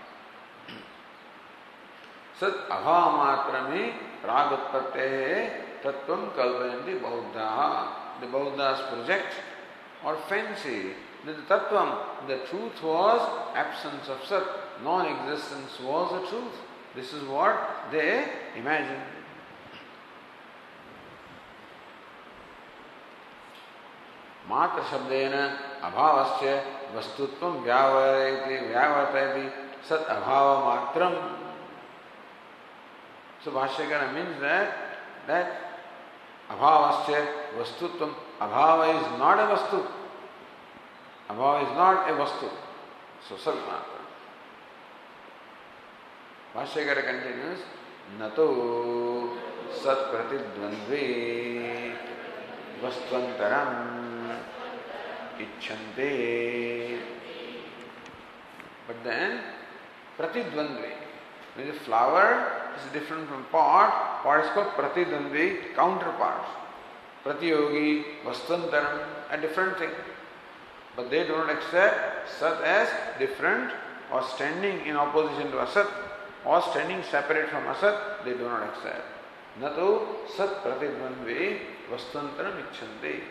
Sat abhava matrami pragutpattehe tattvam kalpayanti Bauddhaha. The Bauddhas project or fancy that the tattvam, the truth was absence of Sat. Non-existence was the truth. This is what they imagine. Matra shabdena abhavasya vastutvam vyavartayati sat abhava matram. So Bhashyakara means that abhavasya vastutvam, abhava is not a vastu. Abhava is not a vastu. So sat matra. Bhashyakara continues, nato sat pratidvandve vastvantaram ichchante. But then pratidvandve, when the flower is different from pot is called pratidvandve, counterparts. Pratiyogi, vastvantaram, a different thing. But they do not accept Sat as different or standing in opposition to Asat, or standing separate from Asat, they do not accept. Nato Sat pratidvandve vastvantaram ichchante.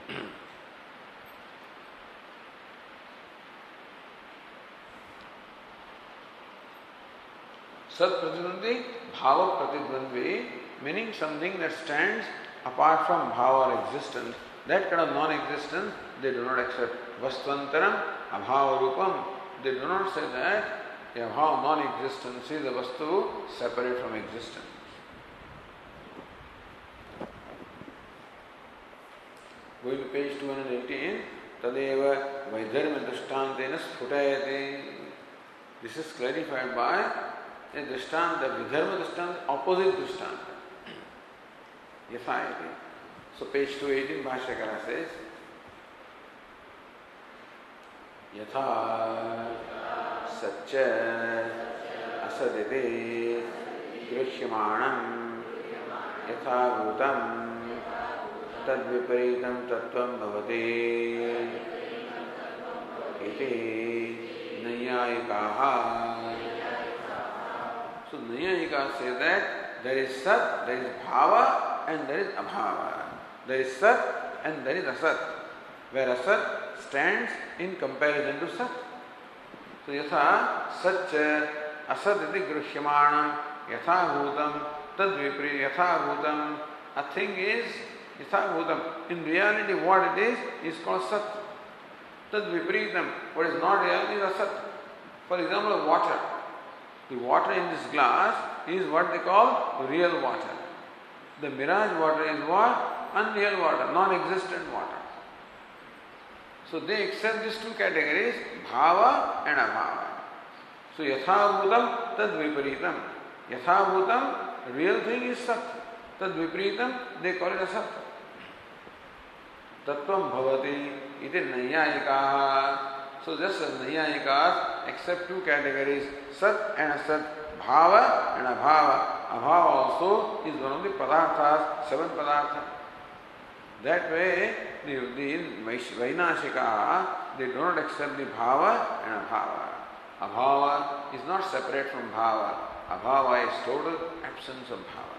Sat pratidvandve, bhava pratidvandve, meaning something that stands apart from bhava or existence. That kind of non-existence they do not accept. Vastvantaram abhava rupam. They do not say that the abhava non-existence is a vastu separate from existence. Going to page 218, Tadeva Vaidharma Drishtantena Sphutayate. This is clarified by a Drishtanta, Vidharma Drishtanta, opposite Drishtanta. Yathayati. So page 218, Bhashyakara says, Yatha Satcha Asadite Grishyamanam Yatha Bhutam Tad Viparitam Tattvam Bhavati Iti Nayayikaha. So Nayayika says that there is Sat, there is Bhava and there is Abhava. There is Sat and there is Asat, where Asat stands in comparison to Sat. So Yatha Satcha Asat iti Grishyamanam Yatha Bhutam Tad Vipri Yatha Bhutam. A thing is Yatha Bhutam. In reality what it is called Sat. Tad Vipritam, what is not real is Asat. For example, water. The water in this glass is what they call real water. The mirage water is what? Unreal water, non-existent water. So they accept these two categories, bhava and abhava. So yatha bhutam tad viparitam. Yatha bhutam, real thing is sat. Tad viparitam, they call it asat. Tattvam bhavati iti nayayikaha. So just as nayayikas accept two categories, sat and asat, bhava and abhava. Abhava also is one of the padarthas, 7 padarthas. That way, the Vainashika, they do not accept the bhava and abhava. Abhava is not separate from bhava. Abhava is total absence of bhava.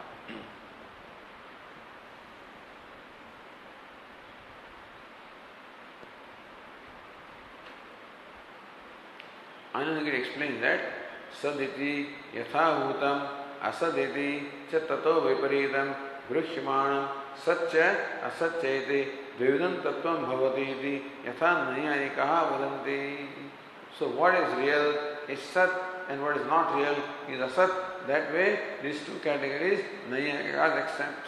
Anandagiri explains that saditi yathabhutam asaditi cha tato viparidam grihyamanam satcha asatchayati dvividam tattvam bhavati iti yatha nayayikaha vadanti. So what is real is sat and what is not real is asat. That way these two categories nayayikas accept.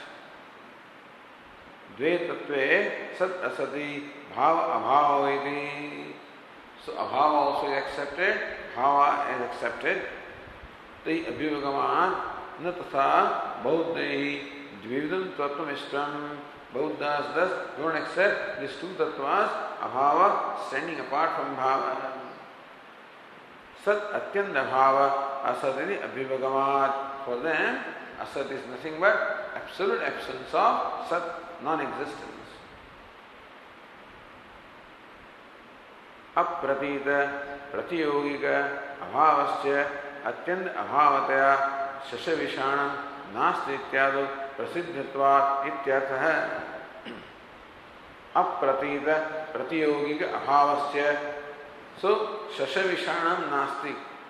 Dve tattve sat asati bhava abhava iti. So abhava also is accepted, bhava is accepted. Tai abhivagaman na tatha bauddhaihi dvividam tattvam ishtam. Bauddhas thus don't accept these two tattvas, abhava standing apart from bhava. Sat atyanda bhava asatini abhivagamat. For them, asat is nothing but absolute absence of sat, non-existence. Apratita pratiyogika abhavasya atyant abhavataya shashavishanam nasti ityadu prasiddhatvat ityarthah. Apratita pratiyogika abhavasya. So shashavishanam nasti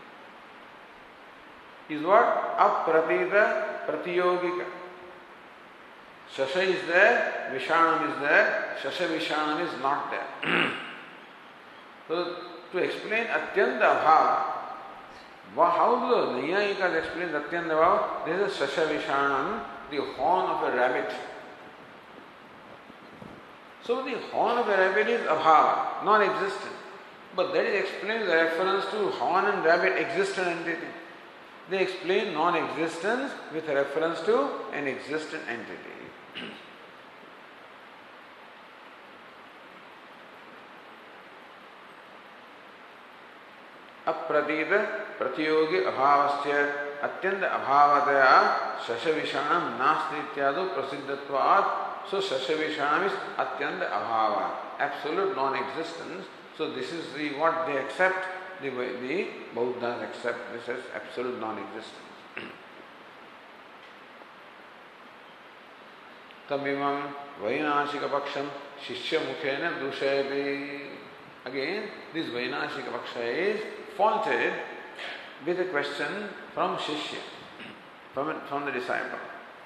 is what? Apratita pratiyogika. Shasha is there, Vishanam is there, Shasha Vishanam is not there. So, to explain Atyanta Bhava, how do the Nayayikas explain Atyanta Bhava? There is a Shasha Vishanam, the horn of a rabbit. So, the horn of a rabbit is Abhava, non-existent. But that is explains the reference to horn and rabbit existent entity. They explain non-existence with reference to an existent entity. Apratita pratiyogi abhavasya atyanta abhavataya shashavishanam nasti ityadu prasiddhatvat. So shashavishanam is atyanta abhava, absolute non-existence. So this is what they accept, the Buddhas accept this as absolute non-existence. Tamimam Vainashika Paksham Shishya Mukhena Dushayati. Again, this Vainashika Paksha is faulted with a question from Shishya, from the disciple.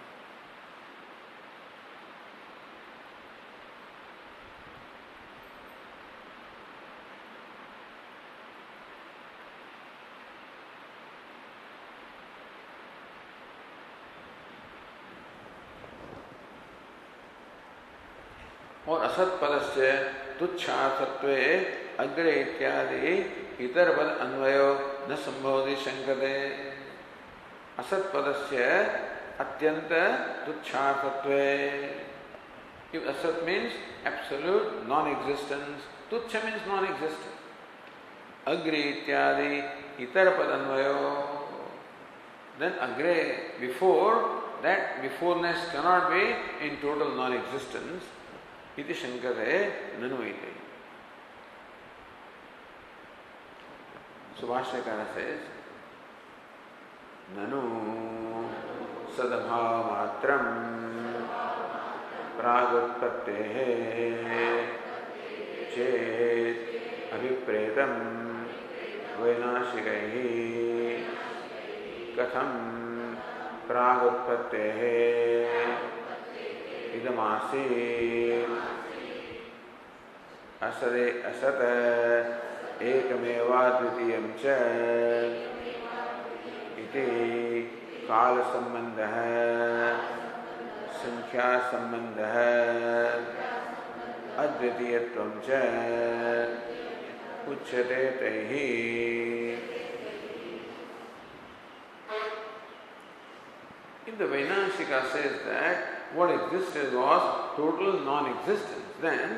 और असत पदस्य तुच्छार्थत्वे अग्रे इत्यादि इतर पद अन्वयो न संभवति शंकते. असत पदस्य अत्यंत तुच्छार्थत्वे. If asat means absolute non-existence, tuच्छा means non-existent. Agre ityadi itar pad अन्वयो. Then agre, before, that beforeness cannot be in total non-existence. Iti shankare nanu iti. Subhashyakara says, nanu sadabhavamatram pragutpattehe chet abhipretam vainashikaihi katham pragutpattehe idamasi asade asata ekmeva dvitiyam cha iti kala sambandha sankhya sambandha advitiyatvam cha uchyate taihi. If the Vainashika says that what existed was total non-existence, then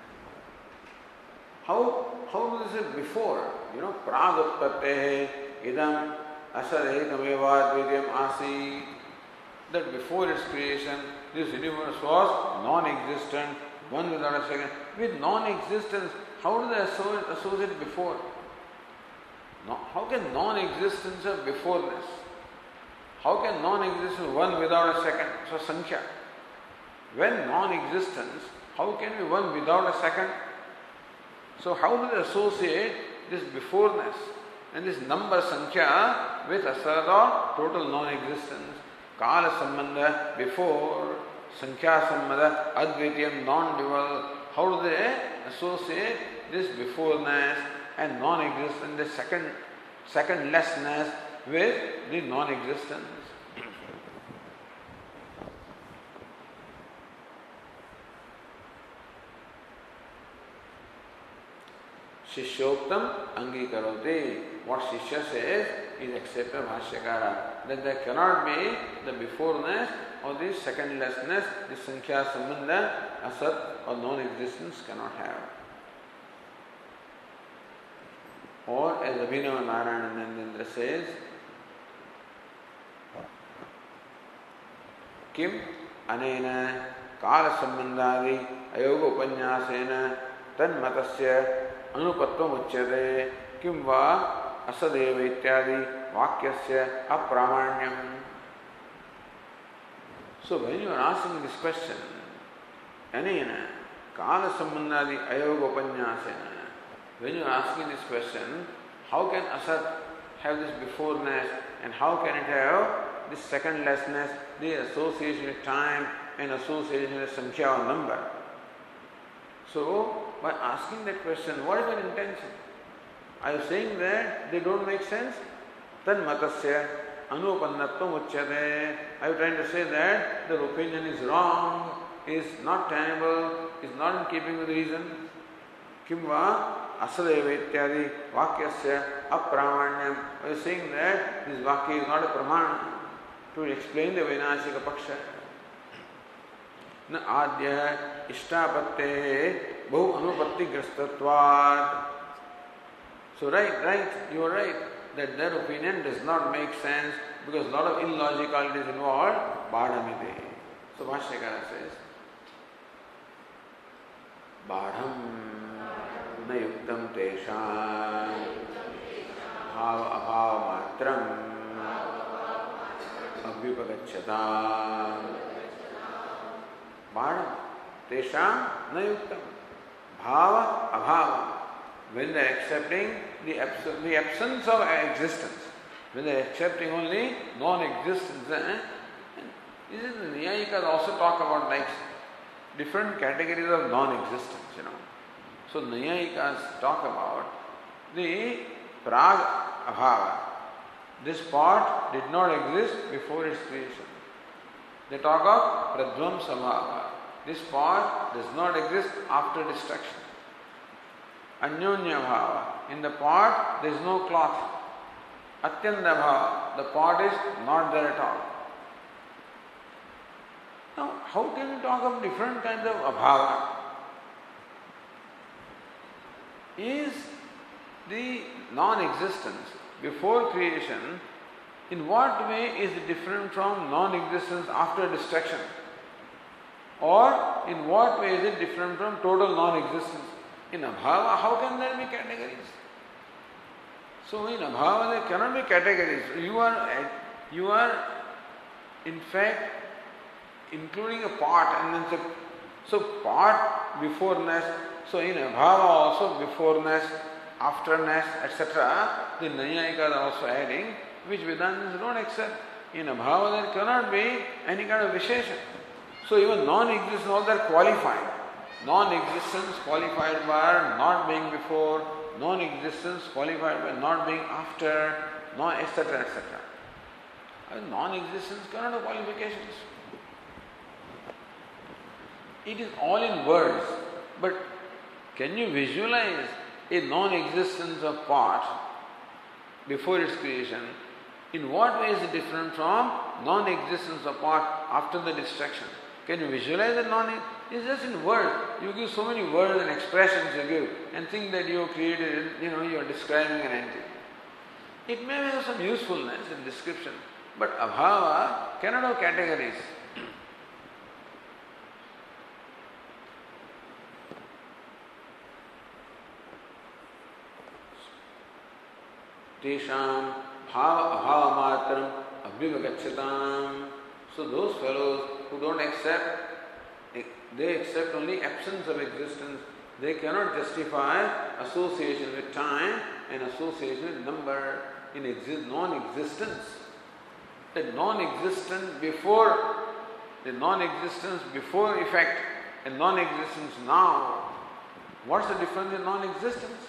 how is it before? Pragutpattehe idam asadhekameva dvityam asi. That before its creation, this universe was non-existent, one without a second. With non-existence, how do they associate before? No, how can non-existence have beforeness? How can non-existence one without a second? So Sankhya. When non-existence, how can be one without a second? So how do they associate this beforeness and this number Sankhya with asarada, total non-existence? Kala sambandha, before, Sankhya sambandha, advitiyam, non-dual. How do they associate this beforeness and non-existence, the secondlessness with the non-existence? Shishyoktam angikarote. What Shishya says is accepted Bhashyakara. That there cannot be the beforeness or the secondlessness, the Sankhya Sambandha, Asat or non-existence cannot have. Or as Abhinav Narayananandendra says, Kim anena kala sambandhadi ayoga upanyasena tanmatasya anupatvam uchyate kim va asadeva ityadi vakyasya apramanyam. So when you are asking this question, anena kala sambandhadi ayoga upanyasena, when you are asking this question, how can Asat have this beforeness and how can it have this secondlessness, the association with time and association with Sankhya or number? So, by asking that question, what is your intention? Are you saying that they don't make sense? Tan matasya anupannatvam uchyate. Are you trying to say that their opinion is wrong, is not tenable, is not in keeping with reason? Kim va asadeva ityadi vakyasya apramanyam. Are you saying that this vakya is not a pramana to explain the Vainashika Paksha? Na adya ishtapatte bahu anupatti grastatvat. So right, you are right that their opinion does not make sense because a lot of illogicality is involved. Badhamide. So Bhashyakara says, Badham na yuktam tesham bhava abhava matram abhyupagacchatam. Badham tesham na yuktam bhava abhava. When they are accepting the absence of existence, when they are accepting only non-existence, this is the Nyayikas also talk about like different categories of non-existence, So Nyayikas talk about the prag abhava. This part did not exist before its creation. They talk of pradvamsa bhava. This part does not exist after destruction. Anyonya bhava. In the pot there is no cloth. Atyanda bhava. The pot is not there at all. Now, how can you talk of different kinds of abhava? Is the non-existence before creation, in what way is it different from non-existence after destruction? Or in what way is it different from total non-existence? In abhava, how can there be categories? So in abhava there cannot be categories. You are in fact including a part and then so part beforeness. So in abhava also beforeness, afterness, etc. The Nyayikas are also adding, which Vedantas don't accept. In abhava there cannot be any kind of vishesha. So even non-existence all are qualified. Non-existence qualified by not being before, non-existence qualified by not being after, etc. etc. Non-existence cannot have qualifications. It is all in words, but can you visualize a non-existence of part before its creation? In what way is it different from non-existence of part after the destruction? Can you visualize the non-existence? It's just in words. You give so many words and expressions you give and think that you have created, you are describing an entity. It may have some usefulness in description, but abhava cannot have categories. tesham bhava matram abhyavagacchatam. So those fellows who don't accept, they accept only absence of existence. They cannot justify association with time and association with number in non-existence. The non-existence before effect and non-existence now. What's the difference in non-existence?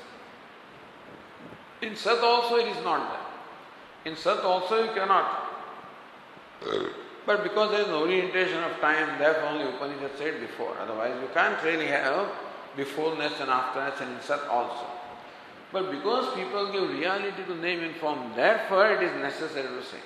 In Sat also it is not there. In Sat also you cannot. But because there is no orientation of time, therefore only Upanishad said before. Otherwise you can't really have beforeness and afterness and in Sat also. But because people give reality to name and form, therefore it is necessary to say.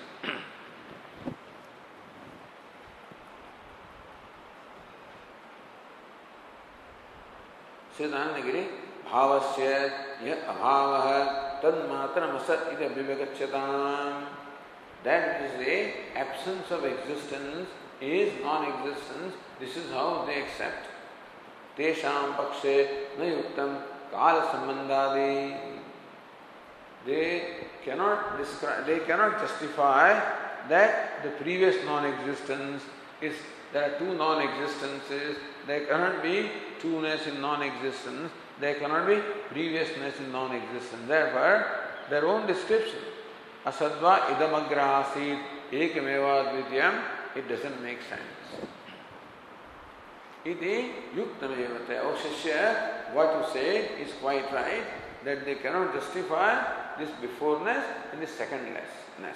Siddhanagiri, bhavasya ya abhavaha tadmatram asat iti abhyavagacchatam. That is the absence of existence is non-existence. This is how they accept. Tesham pakshe na yuktam kala sambandhadi. They cannot justify that the previous non-existence is, there are two non-existences. There cannot be two-ness in non-existence. There cannot be previousness in non-existence. Therefore, their own description, asadva idamagrahasit ekameva advityam, it doesn't make sense. Iti yuktamevate. Oh Shishya, what you say is quite right, that they cannot justify this beforeness and this secondlessness.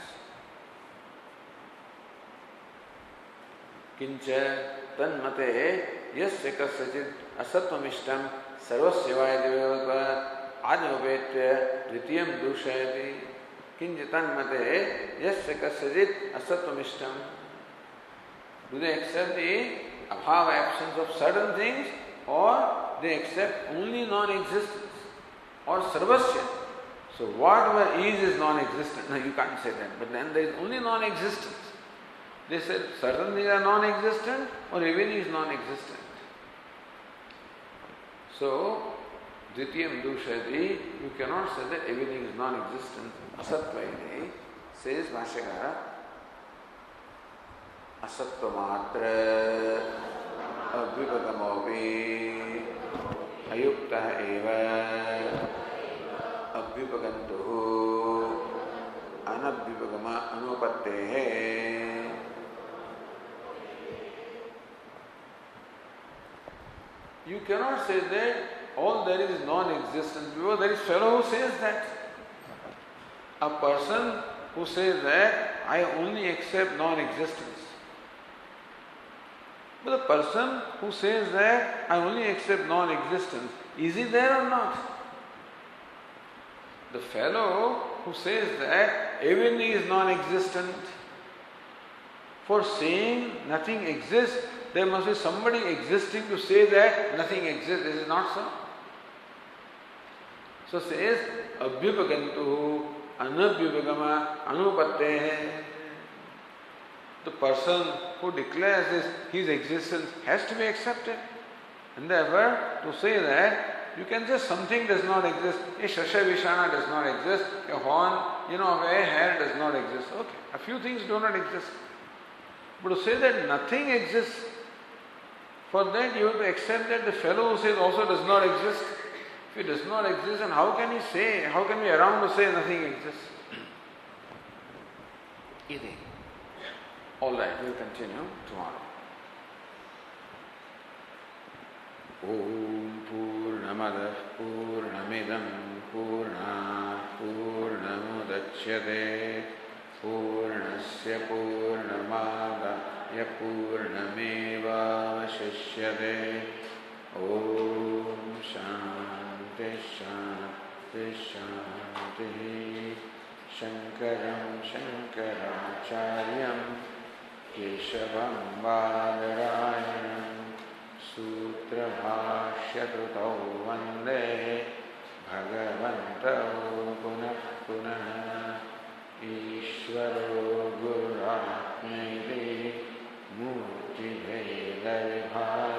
Kincha tanmate yasya kasachit asattvamishtam sarvasyavaya devayatva adamapetya dvitiyam dushayati. Kincha tanmate yasya kasachit asattvamishtam. Do they accept the abhava, absence of certain things, or they accept only non-existence or sarvasya? So whatever is non-existent. No, you can't say that. But then there is only non-existence. They said certain things are non-existent or everything is non-existent. So, Dvitiyam Dushati, you cannot say that everything is non-existent. Asatvaini, says Bhashyakara, Asatva Matra Abhyupagamopi Ayukta Eva Abhyupagantuhu Anabhyupagama Anupattehe. You cannot say that all there is non-existence, because there is fellow who says that. A person who says that I only accept non-existence. But the person who says that I only accept non-existence, is he there or not? The fellow who says that everything is non-existent, for saying nothing exists, there must be somebody existing to say that nothing exists. Is it not so? So says, Abhyupagantuhu anabhyupagama anupattehe. The person who declares this, his existence has to be accepted. And therefore, to say that, you can say something does not exist. A shashavishana does not exist. A horn, of a hair does not exist. Okay, a few things do not exist. But to say that nothing exists, for that you have to accept that the fellow who says also does not exist. If it does not exist, then how can we around to say nothing exists? All right, we'll continue tomorrow. Om Purnamadav Purnamidam Purnat Purnamudachyate Purnasya Purnamadaya Purnameva Vashishyate. Om Shanti Shanti Shanti. Shankaram Shankaracharyam Keshavam Badarayanam Sutra Bhashyatutau Vande Bhagavantau Punah Punah Ishvaro Guratmedi Murti Vedavibhaya